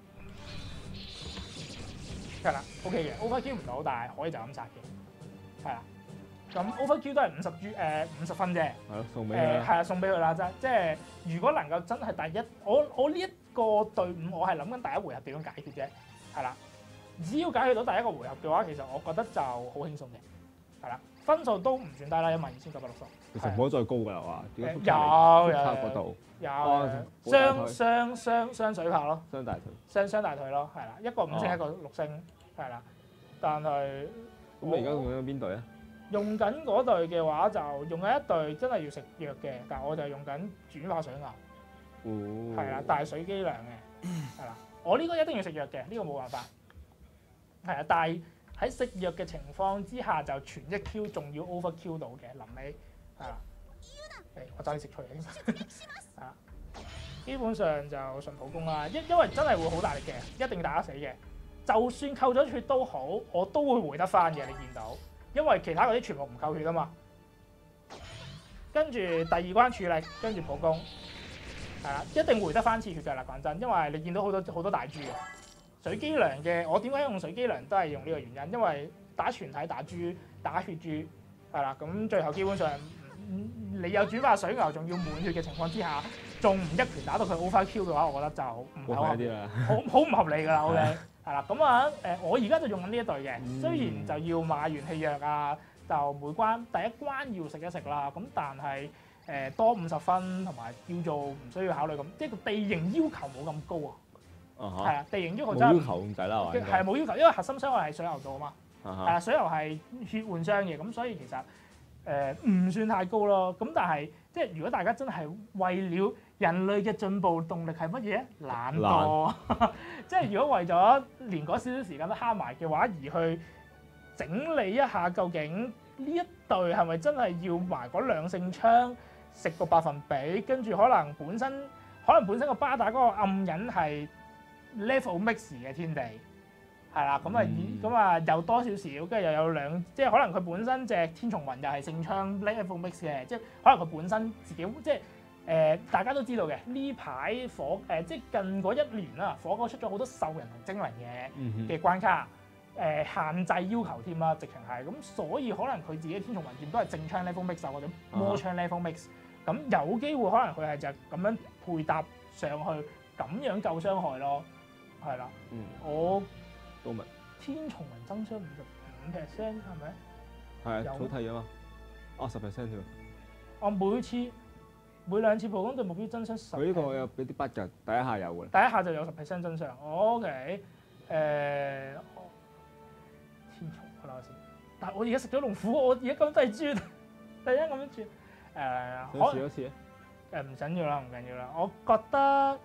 係啦 ，OK 嘅 overkill 唔到，但係可以就咁殺嘅，係啦。咁 overkill 都係五十 G 誒五十分啫。 係咯，送俾佢誒啦。 係啊，送俾佢啦，即係即係如果能夠真係第一，我我呢一個隊伍，我係諗緊第一回合點樣解決啫，係啦。只要解決到第一個回合嘅話，其實我覺得就好輕鬆嘅，係啦。分數都唔算低啦，一萬二千九百六十。 其實唔可以再高㗎啦，話誒點解有有速差嗰度有哦有雙雙雙雙水炮咯， 雙大腿。 雙雙大腿咯，係啦，一個五星哦一個六星，係啦。但係咁你而家用緊邊隊啊？ 用緊嗰隊嘅話，就用緊一隊真係要食藥嘅，但係我就係用緊轉化水牛。 哦。 係啦，但係水機糧嘅，係啦，我呢個一定要食藥嘅，呢、個冇辦法。係啊，但係喺食藥嘅情況之下，就全一 Q 仲要 overkill 到嘅，臨尾係啦。誒，我爭啲食出嚟添。係啦，基本上就順普攻啦，因因為真係會好大力嘅，一定打得死嘅。就算扣咗血都好，我都會回得翻嘅，你見到。因為其他嗰啲全部唔扣血啊嘛。跟住第二關處理，跟住普攻。係啦，一定回得翻次血㗎啦，講真，因為你見到好多好多大豬嘅水機糧嘅，我點解用水機糧都係用呢個原因，因為打全體打豬打血豬係啦，咁最後基本上、嗯、你有轉化水牛仲要滿血嘅情況之下，仲唔一拳打到佢 overkill 嘅話，我覺得就唔係好合理，好好唔合理㗎啦，OK 係啦，咁啊誒，我而家就用緊呢一隊嘅， 嗯雖然就要買元氣藥啊，就每關第一關要食一食啦，咁但係。誒多五十分同埋叫做唔需要考慮咁，即係個地形要求冇咁高啊。 啊係啊，地形要求冇真係要求咁滯啦，係嘛？ 係冇要求，因為核心傷害係水牛做啊嘛。 啊係啊，水牛係血換傷嘅，咁所以其實誒唔算太高咯。咁但係即係如果大家真係為了人類嘅進步動力係乜嘢？懶惰。即係如果為咗連嗰少少時間都慳埋嘅話，而去整理一下究竟呢一隊係咪真係要埋嗰兩勝槍？食個百分比，跟住可能本身可能本身個巴打嗰個暗引係 level mix 嘅天地，係啦，咁啊咁啊又多少少，跟住又有兩，即係可能佢本身隻天蟲雲又係聖槍 level mix 嘅，即係可能佢本身自己即係誒、呃、大家都知道嘅呢排火誒、呃、即係近嗰一年啦，火哥出咗好多獸人同精靈嘅嘅關卡。誒、呃、限制要求添啦，直情係咁，所以可能佢自己天蟲雲劍都係正槍 level mix 或者魔槍 level mix，咁有機會可能佢係就咁樣配搭上去，咁樣夠傷害咯，係啦。 嗯， 我都明。 天蟲雲增傷五十五 percent 係咪？ 係啊， 有草睇啊嘛。哦，十 percent 添。 我每次每兩次普攻對目標增傷十。 佢呢個有俾啲筆㗎，第一下有㗎。 第一下就有十 percent 增傷。OK，誒、呃。天蟲，我諗下先。但係我而家食咗龍虎，我而家咁低轉，突然間咁樣轉。誒、呃， 想試一次啊？ 誒唔緊要啦，唔緊要啦。我覺得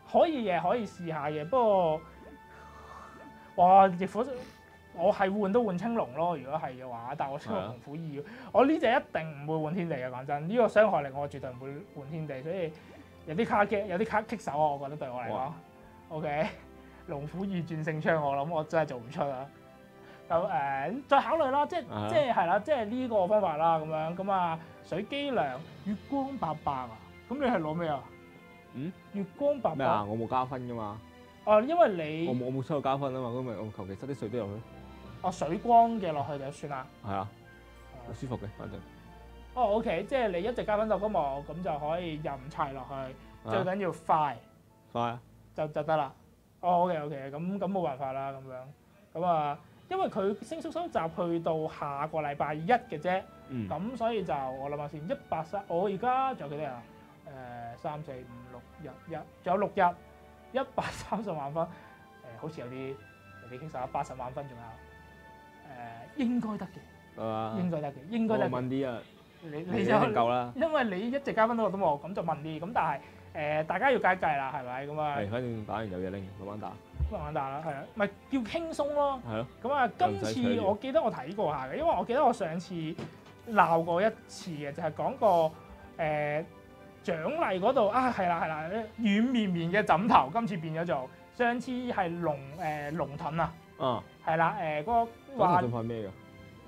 可以嘅，可以試下嘅。不過，哇！逆火我係換都換青龍咯，如果係嘅話，但係我青龍龍虎二，我呢隻一定唔會換天地嘅。講真，呢、這個傷害力我絕對唔會換天地，所以有啲卡棘，有啲卡棘手啊！我覺得對我嚟講 ，OK， 龍虎二轉聖槍，我諗我真係做唔出啊！咁誒、呃，再考慮啦，即係、uh huh. 即係係啦，即係呢個方法啦，咁樣咁啊，水機良、月光伯伯啊，咁你係攞咩啊？ 嗯？ 月光伯伯咩啊？我冇加分噶嘛。 哦，因為你我冇我冇收到加分啊嘛，咁咪我求其塞啲水都入去。 哦，水光嘅落去就算啦。 係啊，好舒服嘅，反正。 哦，OK，即係你一直加分到咁我咁就可以任砌落去，最緊要快。 快啊！ 就就得啦。哦，OK，OK，咁咁冇辦法啦，咁樣咁啊。因為佢星宿收集去到下個禮拜一嘅啫，咁、嗯、所以就我諗下先，一百三，我而家仲有幾多日啊？誒，三四五六日一，仲有六日，一百三十萬分，誒、呃，好似有啲有啲棘手，八十萬分仲有，誒、呃，應該得嘅， 啊， 應該得嘅，應該得嘅。 我問啲啊， 你你就夠啦， 因為你一直加分到我都冇，咁就問啲，咁但係誒、呃、大家要計計啦，係咪咁啊？係， 反正打完有嘢拎，慢慢打。 慢慢打啦，係啊，咪叫輕鬆咯。 係咯。 咁啊，今次我記得我睇過下嘅，因為我記得我上次鬧過一次嘅，就係、是、講個誒、呃、獎勵嗰度啊，係啦係啦，軟綿綿嘅枕頭，今次變咗做上次係龍誒龍盾啊。嗯。係啦，誒、呃、嗰、那個話。龍盾係咩㗎？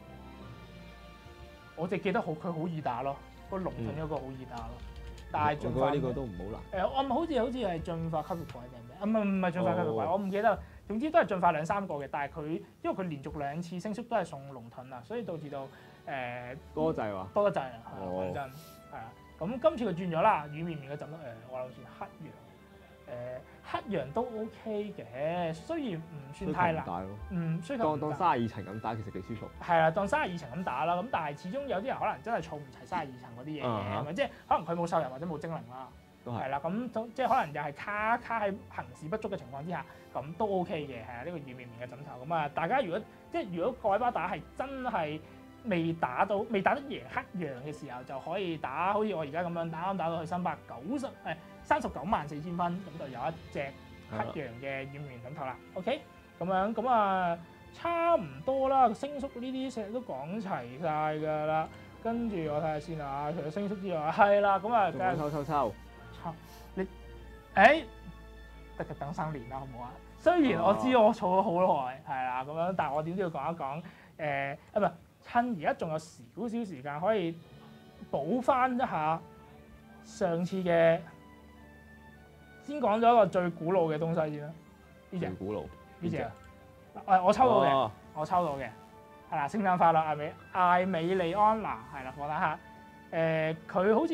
我淨記得好，佢好易打咯，個龍盾嗰個好易打咯。嗯、但係進化呢個都唔好難。誒、呃，我唔好似好似係進化級別改定。啊唔係唔係進化級別鬼，我唔記得。總之都係進化兩三個嘅，但係佢因為佢連續兩次升速都係送龍盾啊，所以導致到誒、呃、 多得滯喎， 多得滯啊！講真係啊，咁今次佢轉咗啦，軟綿綿嘅枕頭誒，我諗算黑羊誒、呃、黑羊都 OK 嘅，雖然唔算太難，嗯，需求當當三十二層咁打其實幾舒服。 係啊，當三十二層咁打啦，咁但係始終有啲人可能真係儲唔齊三十二層嗰啲嘢嘅，咪即係可能佢冇獸人或者冇精靈啦。係啦，咁即係可能又係卡卡喺行事不足嘅情況之下，咁都 OK 嘅，係啊，呢個軟綿綿嘅枕頭咁啊，大家如果即係如果各位巴打係真係未打到未打得贏黑羊嘅時候，就可以打好似我而家咁樣打啱打到去三百九十誒三十九萬四千分，咁就有一隻黑羊嘅軟綿枕頭啦。OK，咁樣咁啊，差唔多啦，星宿呢啲成日都講齊晒㗎啦。跟住我睇下先啊，除咗星宿之外，係啦，咁啊， 仲抽抽抽。 你誒得嘅等三年啦，好唔好啊？雖然我知我儲咗好耐，係啦咁樣，但係我點都要講一講誒，啊唔係趁而家仲有少少時間，可以補翻一下上次嘅。先講咗一個最古老嘅東西先啦，呢隻最古老呢隻啊，誒我抽到嘅， 哦、 我抽到嘅係啦，聖誕快樂艾美艾美利安娜係啦，放睇下。誒佢、呃、好似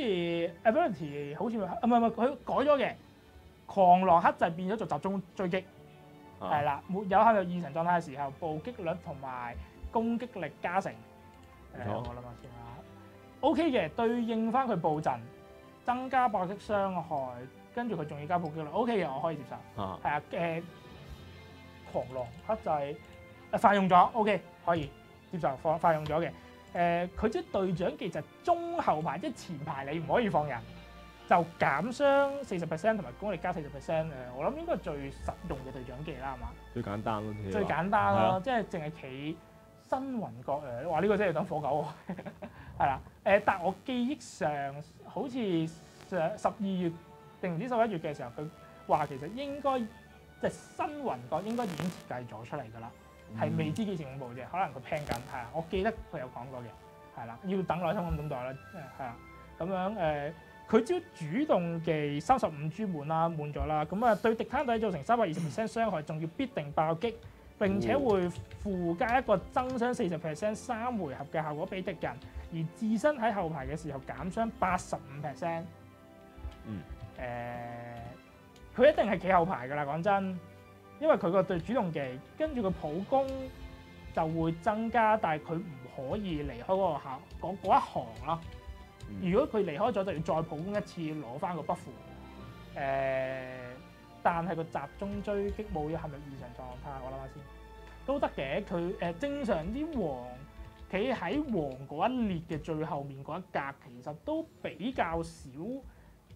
ability 好似啊唔係唔係佢改咗嘅，狂狼克制變咗做集中追擊，係啦、啊，沒有陷入異常狀態嘅時候，暴擊率同埋攻擊力加成。誒、呃、我諗下先啦 ，OK 嘅，對應翻佢布陣，增加暴擊傷害，跟住佢仲要加暴擊率 ，OK 嘅，我可以接受。係啊，誒、呃、狂狼克制誒快用咗 ，OK 可以接受，快快用咗嘅。誒佢即係隊長技就中後排，即係前排你唔可以放人，就減傷四十 percent 同埋攻力加四十 percent 誒，我諗應該係最實用嘅隊長技啦，係嘛？最簡單咯，最簡單咯，即係淨係企新雲閣誒，哇！呢、這個真係等火狗喎，係啦誒，但係我記憶上好似上十二月定唔知十一月嘅時候，佢話其實應該即係新雲閣應該已經設計咗出嚟㗎啦。係未知幾時公佈啫，可能佢 plan 緊，係啊，我記得佢有講過嘅，係啦，要等耐心咁等待啦，誒係啊，咁樣誒，佢、呃、招主動技三十五珠滿啦，滿咗啦，咁啊對敵攤底造成三百二十 percent 傷害，仲要必定爆擊，並且會附加一個增傷四十 percent 三回合嘅效果俾敵人，而自身喺後排嘅時候減傷八十五 percent。嗯。誒、呃，佢一定係企後排㗎啦，講真。因為佢個對主動技，跟住個普攻就會增加，但係佢唔可以離開嗰個校嗰嗰一行咯。嗯、如果佢離開咗，就要再普攻一次攞翻個 buff。誒、呃，但係個集中追擊冇咗陷入異常狀態，我諗下先都得嘅。佢誒、呃、正常啲黃企喺黃嗰一列嘅最後面嗰一格，其實都比較少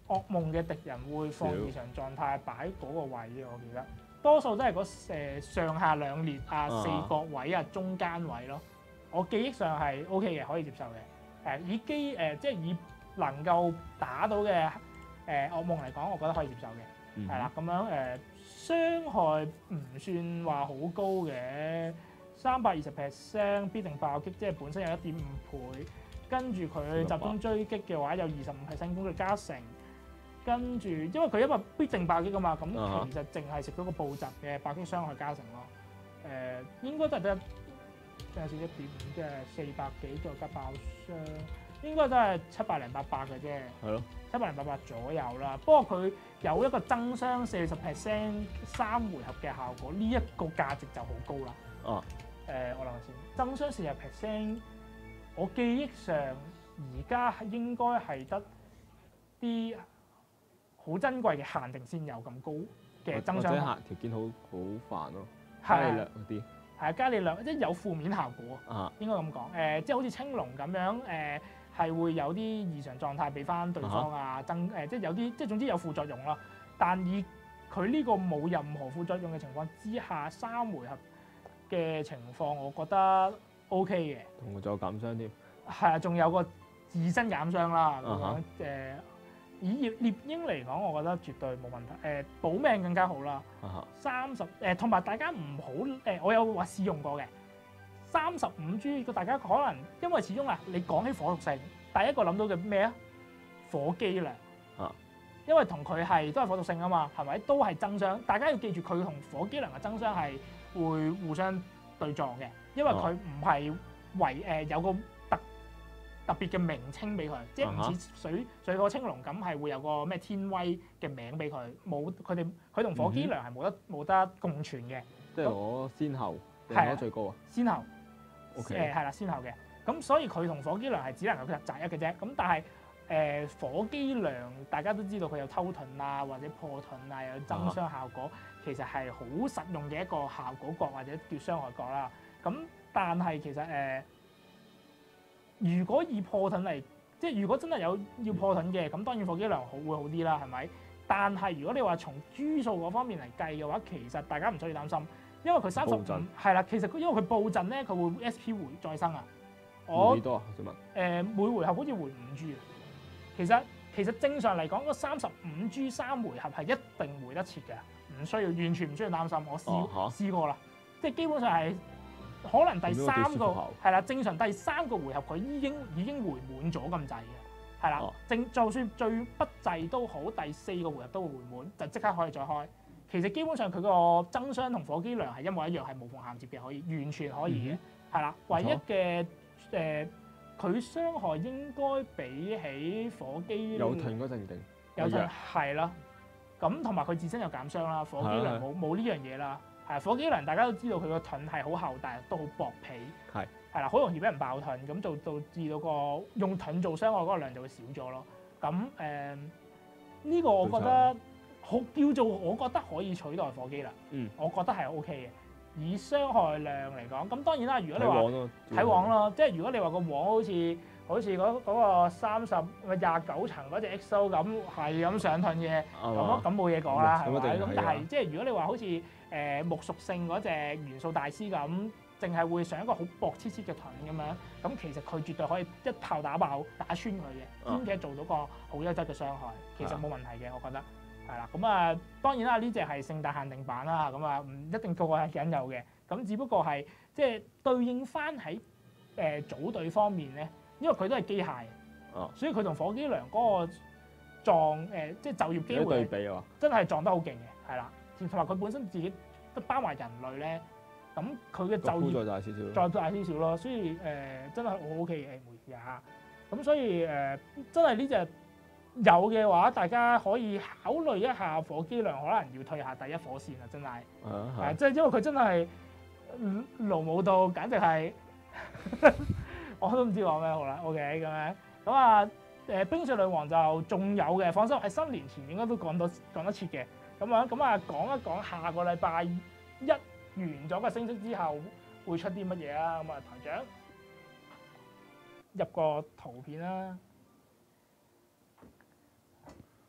噩夢嘅敵人會放異常狀態擺嗰個位嘅，我記得多數都係嗰誒上下兩列啊、 啊四角位啊、中間位咯。我記憶上係 O K 嘅，可以接受嘅。誒以機誒即係以能夠打到嘅誒、呃、噩夢嚟講，我覺得可以接受嘅。係啦、嗯，咁樣誒、呃、傷害唔算話好高嘅，三百二十 percent 必定爆擊，即係本身有一點五倍。跟住佢集中追擊嘅話，有二十五 percent 攻擊加成。跟住，因為佢因為必定爆擊噶嘛，咁其實淨係食到個暴襲嘅爆擊傷害加成咯。誒、呃，應該都係得有少一點五，即係四百幾再加爆傷，應該都係七百零八百嘅啫。 係咯，七百零八百左右啦。不過佢有一個增傷四十 percent 三回合嘅效果，呢、這、一個價值就好高啦。 哦、啊。 誒、呃，我諗下先，增傷四十 percent，我記憶上而家應該係得啲好珍貴嘅限定先有咁高嘅增傷，或者條件好好煩咯，加力量嗰啲係啊，加力量即係有負面效果啊，應該咁講。誒、呃，即係好似青龍咁樣，誒、呃、係會有啲異常狀態俾翻對方啊，增誒、呃、即係有啲即係總之有副作用咯。但以佢呢個冇任何副作用嘅情況之下，三回合嘅情況，我覺得 O K 嘅。 同佢仲有減傷添， 係啊，仲有個自身減傷啦。咁樣誒。 啊呃以獵獵鷹嚟講，我覺得絕對冇問題。誒、呃，保命更加好啦。三十誒，同埋大家唔好誒，我有話試用過嘅三十五 G，個大家可能因為始終啊，你講起火屬性，第一個諗到嘅咩啊？火機糧啊，因為同佢係都係火屬性啊嘛，係咪？都係增傷。大家要記住，佢同火機糧嘅增傷係會互相對撞嘅，因為佢唔係為誒有個特別嘅名稱俾佢，即係唔似水水火青龍咁係會有個咩天威嘅名俾佢，冇佢哋佢同火機糧係冇得冇得共存嘅。 即係攞先後定攞最高啊？ 先後 ，OK， 誒係啦，先後嘅。咁所以佢同火機糧係只能夠佢擇一嘅啫。咁但係誒、呃、火機糧大家都知道佢有偷盾啊，或者破盾啊，有增傷效果，啊、其實係好實用嘅一個效果角或者叫傷害角啦。咁但係其實誒。呃如果以破盾嚟，即係如果真係有要破盾嘅，咁當然火機糧好會好啲啦，係咪？但係如果你話從株數嗰方面嚟計嘅話，其實大家唔需要擔心，因為佢三十五係啦，其實因為佢佈陣咧，佢會 S P 回再生啊。我幾多啊？想問？ 誒每回合好似回五 G 啊。其實其實正常嚟講，嗰三十五 G 三回合係一定回得切嘅，唔需要完全唔需要擔心。我試、哦、試過啦，即係基本上係。可能第三個係啦，正常第三個回合佢已經已經回滿咗咁滯嘅，係啦，正、哦、就算最不濟都好，第四個回合都會回滿，就即刻可以再開。其實基本上佢個增傷同火機糧係一模一樣，係無縫銜接嘅，可以完全可以嘅，係、嗯、啦。唯一嘅誒，佢、呃、傷害應該比起火機有盾嗰陣定有盾係啦，咁同埋佢自身有減傷啦，火機糧冇冇呢樣嘢啦。係火機糧，大家都知道佢個盾係好厚，但係都好薄皮，係係啦，好容易俾人爆盾，咁就導致到個用盾做傷害嗰個量就會少咗咯。咁誒呢個我覺得好叫做我覺得可以取代火機糧，嗯，我覺得係 O K 嘅。以傷害量嚟講，咁當然啦，如果你話睇網咯，即係如果你話個網好似好似嗰嗰個三十咪廿九層嗰隻 X O 咁係咁上盾嘅，咁咁冇嘢講啦，係咪？咁但係即係如果你話好似誒、呃、木屬性嗰隻元素大師咁，淨係會上一個好薄黐黐嘅盾咁樣，咁其實佢絕對可以一炮打爆打穿佢嘅，兼且做到個好優質嘅傷害，其實冇問題嘅，我覺得係啦。咁啊當然啦，呢隻係聖誕限定版啦，咁啊唔一定個個人有嘅，咁只不過係即係對應翻喺誒組隊方面咧。因為佢都係機械，哦、所以佢同火機糧嗰個撞誒、呃，即係就業機會對比真係撞得好勁嘅，係啦。同埋佢本身自己都包埋人類咧，咁佢嘅就業再大少少， 再大少少咯。所以誒、呃，真係好 O K 嘅梅亞。咁所以誒、呃，真係呢隻有嘅話，大家可以考慮一下火機糧，可能要退下第一火線啦，真係。啊，係。即係因為佢真係勞武到，簡直係。我都唔知講咩好啦 ，OK 咁樣，咁啊誒冰雪女王就仲有嘅，放心喺新年前應該都講到講得切嘅，咁樣咁啊講一講下個禮拜一完咗個升息之後會出啲乜嘢啊？咁啊台長入個圖片啦，誒、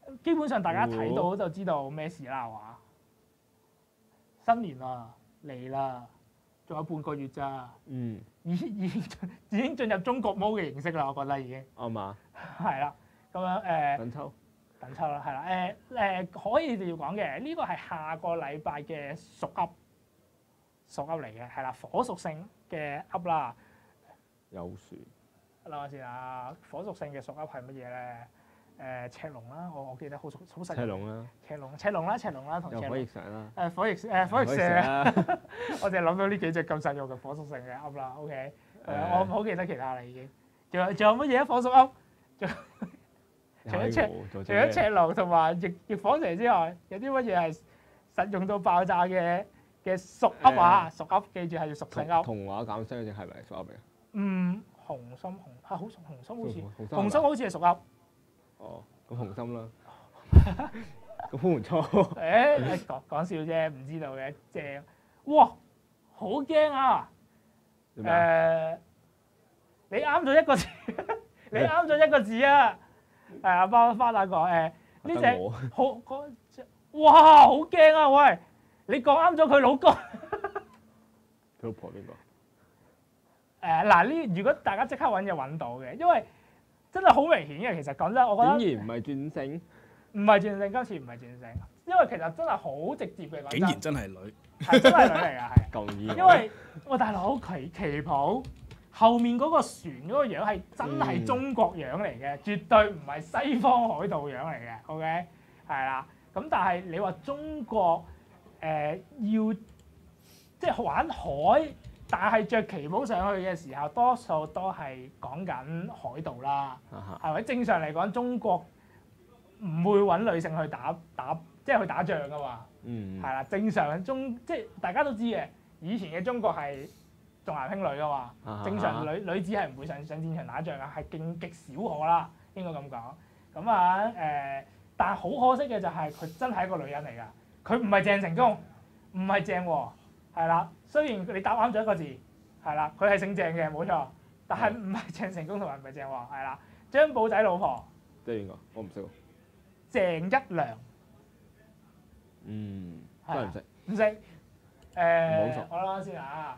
基本上大家睇到就知道咩事啦，係嘛？新年啦，嚟啦，仲有半個月咋？ 嗯。 已已經已經進入中國模嘅形式啦，我覺得已經。 啱嘛？ 係啦，咁樣誒。 等秋。 等秋啦，係啦，誒、呃、誒可以要講嘅，呢個係下個禮拜嘅屬噏，屬噏嚟嘅，係啦，火屬性嘅噏啦。 有樹。 諗下先啊，火屬性嘅屬噏係乜嘢咧？誒、呃、赤龍啦，我我記得好熟好實。 赤龍啦。 赤龍，赤龍啦，赤龍啦，同赤龍。 有火翼蛇啦。 誒火翼誒火翼蛇啊！我淨係諗到呢幾隻咁實用嘅火屬性嘅噏啦。OK，誒、呃、我唔好記得其他啦已經。仲有仲有乜嘢火屬噏？仲除咗赤除咗赤龍同埋翼翼火蛇之外，有啲乜嘢係實用到爆炸嘅嘅屬噏啊？屬噏記住係要屬性噏。 童話減聲嗰隻係咪屬噏嚟㗎？ 嗯，紅心紅啊，好紅心好似紅紅心好似係屬噏。 哦，咁紅心啦。咁呼唔錯。 誒講講笑啫，唔知道嘅正。哇，好驚啊！誒，你啱咗一個字，你啱咗一個字啊！係啊，包花旦講誒呢隻好嗰隻，哇好驚啊！喂，你講啱咗佢老公。 佢老婆邊個？ 誒嗱呢，如果大家即刻揾就揾到嘅，因為真係好明顯嘅。其實講真，我覺得竟然唔係轉性， 唔係轉性，今次唔係轉性，因為其實真係好直接嘅。 竟然真係女， 係真係女嚟㗎，係。 咁意。 因為喂大佬旗旗袍。後面嗰個船嗰個樣係真係中國樣嚟嘅，嗯、絕對唔係西方海盜樣嚟嘅。OK，係啦。咁但係你話中國誒、呃、要即係玩海，但係着旗袍上去嘅時候，多數都係講緊海盜啦，係咪、啊？正常嚟講，中國唔會揾女性去打打，即係去打仗噶嘛。嗯。係啦，正常中即係大家都知嘅，以前嘅中國係重男輕女噶嘛，啊、正常女女子係唔會上上戰場打仗噶，係勁極少可啦，應該咁講。咁啊誒，但係好可惜嘅就係佢真係一個女人嚟㗎，佢唔係鄭成功，唔係鄭和，係啦。雖然你答啱咗一個字，係啦，佢係姓鄭嘅冇錯，但係唔係鄭成功同埋唔係鄭和，係啦。張保仔老婆， 即係邊個？我唔識喎。 鄭一娘。 嗯，真係唔識。 唔識。誒、呃，我諗下先啊。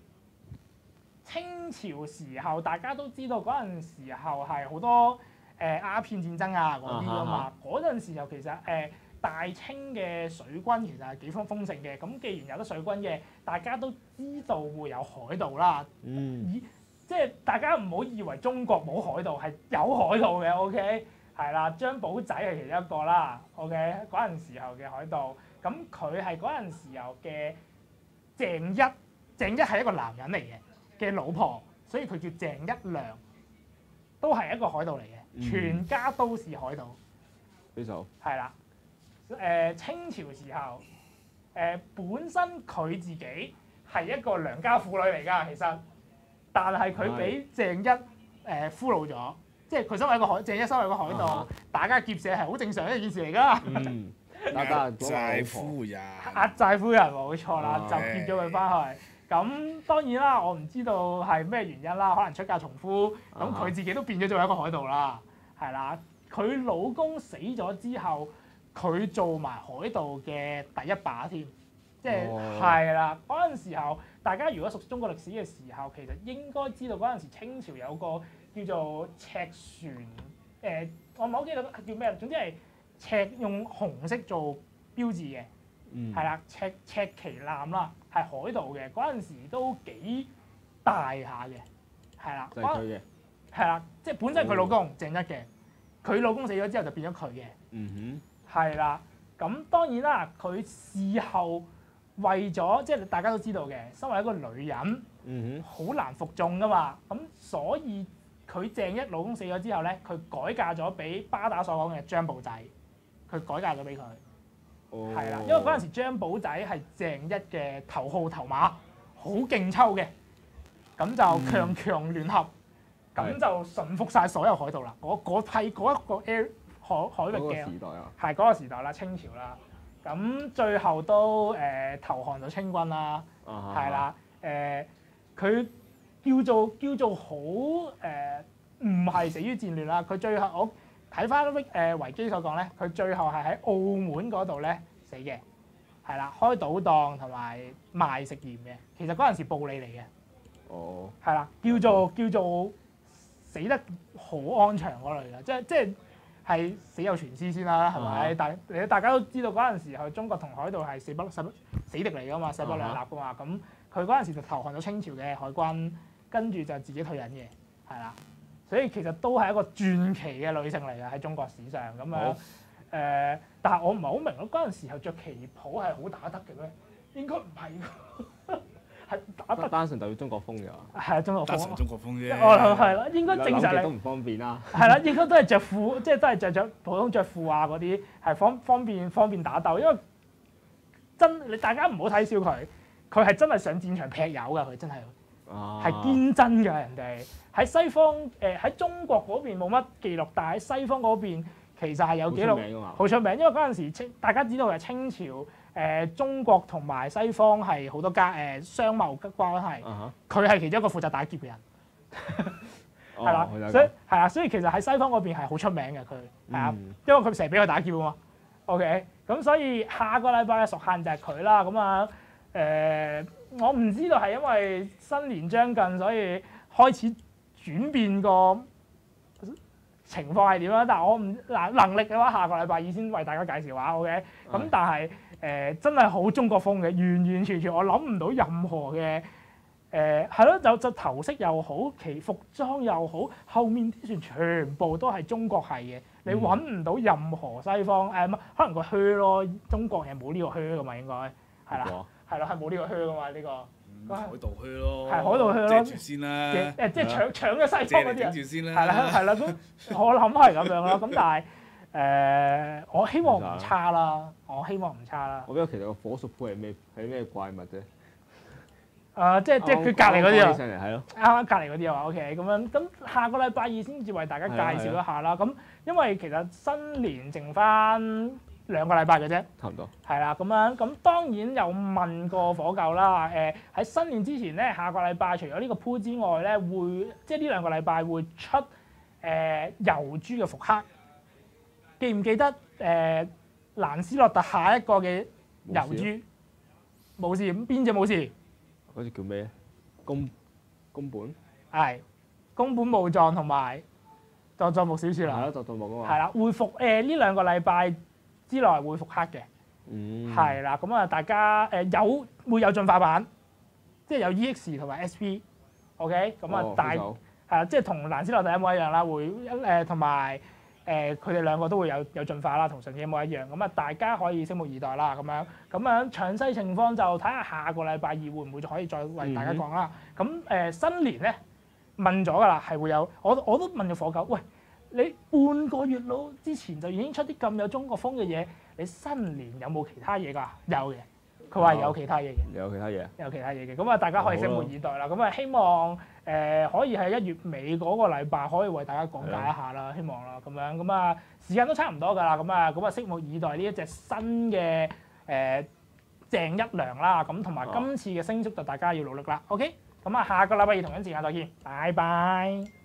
清朝時候，大家都知道嗰陣時候係好多誒鴉片戰爭啊嗰啲㗎嘛。嗰陣、啊、時候其實誒、呃、大清嘅水軍其實係幾豐豐盛嘅。咁既然有得水軍嘅，大家都知道會有海盜啦。嗯。以即係大家唔好以為中國冇海盜，係有海盜嘅。OK，係啦，張保仔係其中一個啦。OK，嗰陣時候嘅海盜，咁佢係嗰陣時候嘅鄭一，鄭一係一個男人嚟嘅。嘅老婆，所以佢叫鄭一娘，都係一個海盜嚟嘅，嗯、全家都是海盜。 呢首係啦，誒、呃、清朝時候，誒、呃、本身佢自己係一個良家婦女嚟㗎，其實，但係佢俾鄭一誒、呃、俘虜咗，即係佢身為一個海，鄭一身為一個海盜，啊、打家劫舍係好正常嘅一件事嚟㗎。嗯， 壓寨夫人， 壓寨夫人冇錯啦，啊、就劫咗佢翻去。咁當然啦，我唔知道係咩原因啦，可能出嫁從夫，咁佢自己都變咗做一個海盜啦，係啦。佢老公死咗之後，佢做埋海盜嘅第一把添，即係係啦。嗰陣時候，大家如果熟悉中國歷史嘅時候，其實應該知道嗰陣時清朝有個叫做赤船，誒、呃、我唔係好記得叫咩，總之係赤用紅色做標誌嘅。係啦、嗯，赤赤旗艦啦，係海盜嘅，嗰陣時都幾大下嘅，係啦， 就係佢嘅， 係啦，即係本身係佢老公鄭一嘅，佢老公死咗之後就變咗佢嘅，嗯哼，係啦，咁當然啦，佢事後為咗即係大家都知道嘅，身為一個女人，嗯哼，好難服眾噶嘛，咁所以佢鄭一老公死咗之後咧，佢改嫁咗俾巴打所講嘅張保仔，佢改嫁咗俾佢。係啦，因為嗰陣時張保仔係鄭一嘅頭號頭馬，好勁抽嘅，咁就強強聯合，咁、嗯、就馴服晒所有海盜啦。嗰嗰批嗰一個 air 海海域嘅，係嗰個時代啦，清朝啦。咁最後都誒、呃、投降咗清軍啦，係啦、啊，誒佢、呃、叫做叫做好誒，唔、呃、係死於戰亂啦。佢最後我睇翻誒維基所講咧，佢最後係喺澳門嗰度咧死嘅，係啦，開賭檔同埋賣食鹽嘅。其實嗰陣時暴利嚟嘅。 哦。 係啦，叫做叫做死得好安詳嗰類嘅，即係即係係死有全屍先啦，係咪？大你大家都知道嗰陣時候中國同海盜係死不死死敵嚟㗎嘛，勢不兩立㗎嘛。咁佢嗰陣時就投降咗清朝嘅海軍，跟住就自己退隱嘅，係啦。所以其實都係一個傳奇嘅女性嚟嘅喺中國史上咁樣。誒、呃，但係我唔係好明咯，嗰陣時候着旗袍係好打得嘅咩？應該唔係。係打得單純代表中國風㗎。 係啊，中國風。 單純中國風啫。 哦，係啦，應該正常都唔方便啦。 係啦，應該都係着褲，即係都係着着普通着褲啊嗰啲，係方方便方便打鬥。因為真你大家唔好睇小佢，佢係真係上戰場劈友㗎，佢真係係堅真㗎。人哋喺西方誒喺、呃、中國嗰邊冇乜記錄，但係喺西方嗰邊其實係有記錄，好出名。因為嗰陣時清大家知道係清朝。誒、呃、中國同埋西方係好多家誒、呃、商貿嘅關係，佢係、uh huh. 其中一個負責打劫嘅人，係啦、oh, 所以係啊，所以其實喺西方嗰邊係好出名嘅佢，係啊，嗯、因為佢成日俾佢打劫啊嘛。OK，咁所以下個禮拜嘅屬限就係佢啦。咁啊誒，我唔知道係因為新年將近，所以開始轉變個情況係點啦。但係我唔嗱能力嘅話，下個禮拜二先為大家介紹下。OK，咁、uh huh. 但係。誒、呃、真係好中國風嘅，完完全全我諗唔到任何嘅誒係咯，就就頭飾又好，其服裝又好，後面啲船全部都係中國係嘅，你揾唔到任何西方誒、呃，可能個靴咯，中國人冇呢個靴噶嘛，應該係啦，係咯，係冇呢個靴噶嘛，呢、呢個、嗯、海盜靴咯， 係海盜靴咯， 遮住先啦， 誒即係搶搶咗西方嗰啲人， 遮住先啦， 係啦係啦，咁我諗係咁樣咯，咁但係。誒、呃，我希望唔差啦，我希望唔差啦。 我覺得其實個火屬灰係咩係咩怪物啫？誒、 呃，即係即係佢隔離嗰啲啊， 上嚟係咯， 啱啱隔離嗰啲啊 OK，咁樣咁下個禮拜二先至為大家介紹一下啦。咁因為其實新年剩翻兩個禮拜嘅啫， 差唔多。係啦，咁樣咁當然有問過火狗啦。誒、呃、喺新年之前咧，下個禮拜除咗呢個鋪之外咧，會即係呢兩個禮拜會出誒、呃、油豬嘅復刻。記唔記得誒、呃、蘭斯洛特下一個嘅油豬冇事？咁邊隻冇事？ 嗰隻叫咩？宮宮本係宮本武藏同埋佐佐木小次郎。 係咯，佐佐木啊嘛。 係啦，會復誒呢兩個禮拜之內會復刻嘅。嗯。係啦，咁啊大家誒、呃、有會有進化版，即係有 E X 同埋 S P。OK， 咁啊大係啊，即係同蘭斯洛特一模一樣啦，會誒同埋。誒佢哋兩個都會有有進化啦，同上次一模一樣。咁啊，大家可以拭目以待啦。咁樣咁樣詳細情況就睇下下個禮拜二會唔會就可以再為大家講啦。咁誒、嗯呃、新年咧問咗㗎啦，係會有我我都問咗火狗，喂，你半個月佬之前就已經出啲咁有中國風嘅嘢，你新年有冇其他嘢㗎？有嘅，佢話有其他嘢嘅， 有其他嘢， 有其他嘢嘅。咁啊，大家可以拭目以待啦。咁啊，希望。誒、呃、可以喺一月尾嗰個禮拜可以為大家講解一下啦，的希望啦咁樣咁啊時間都差唔多㗎啦，咁啊咁啊拭目以待呢一隻新嘅誒、呃、鄭一良啦，咁同埋今次嘅升速就大家要努力啦。OK，咁啊下個禮拜二同樣時間再見，拜拜。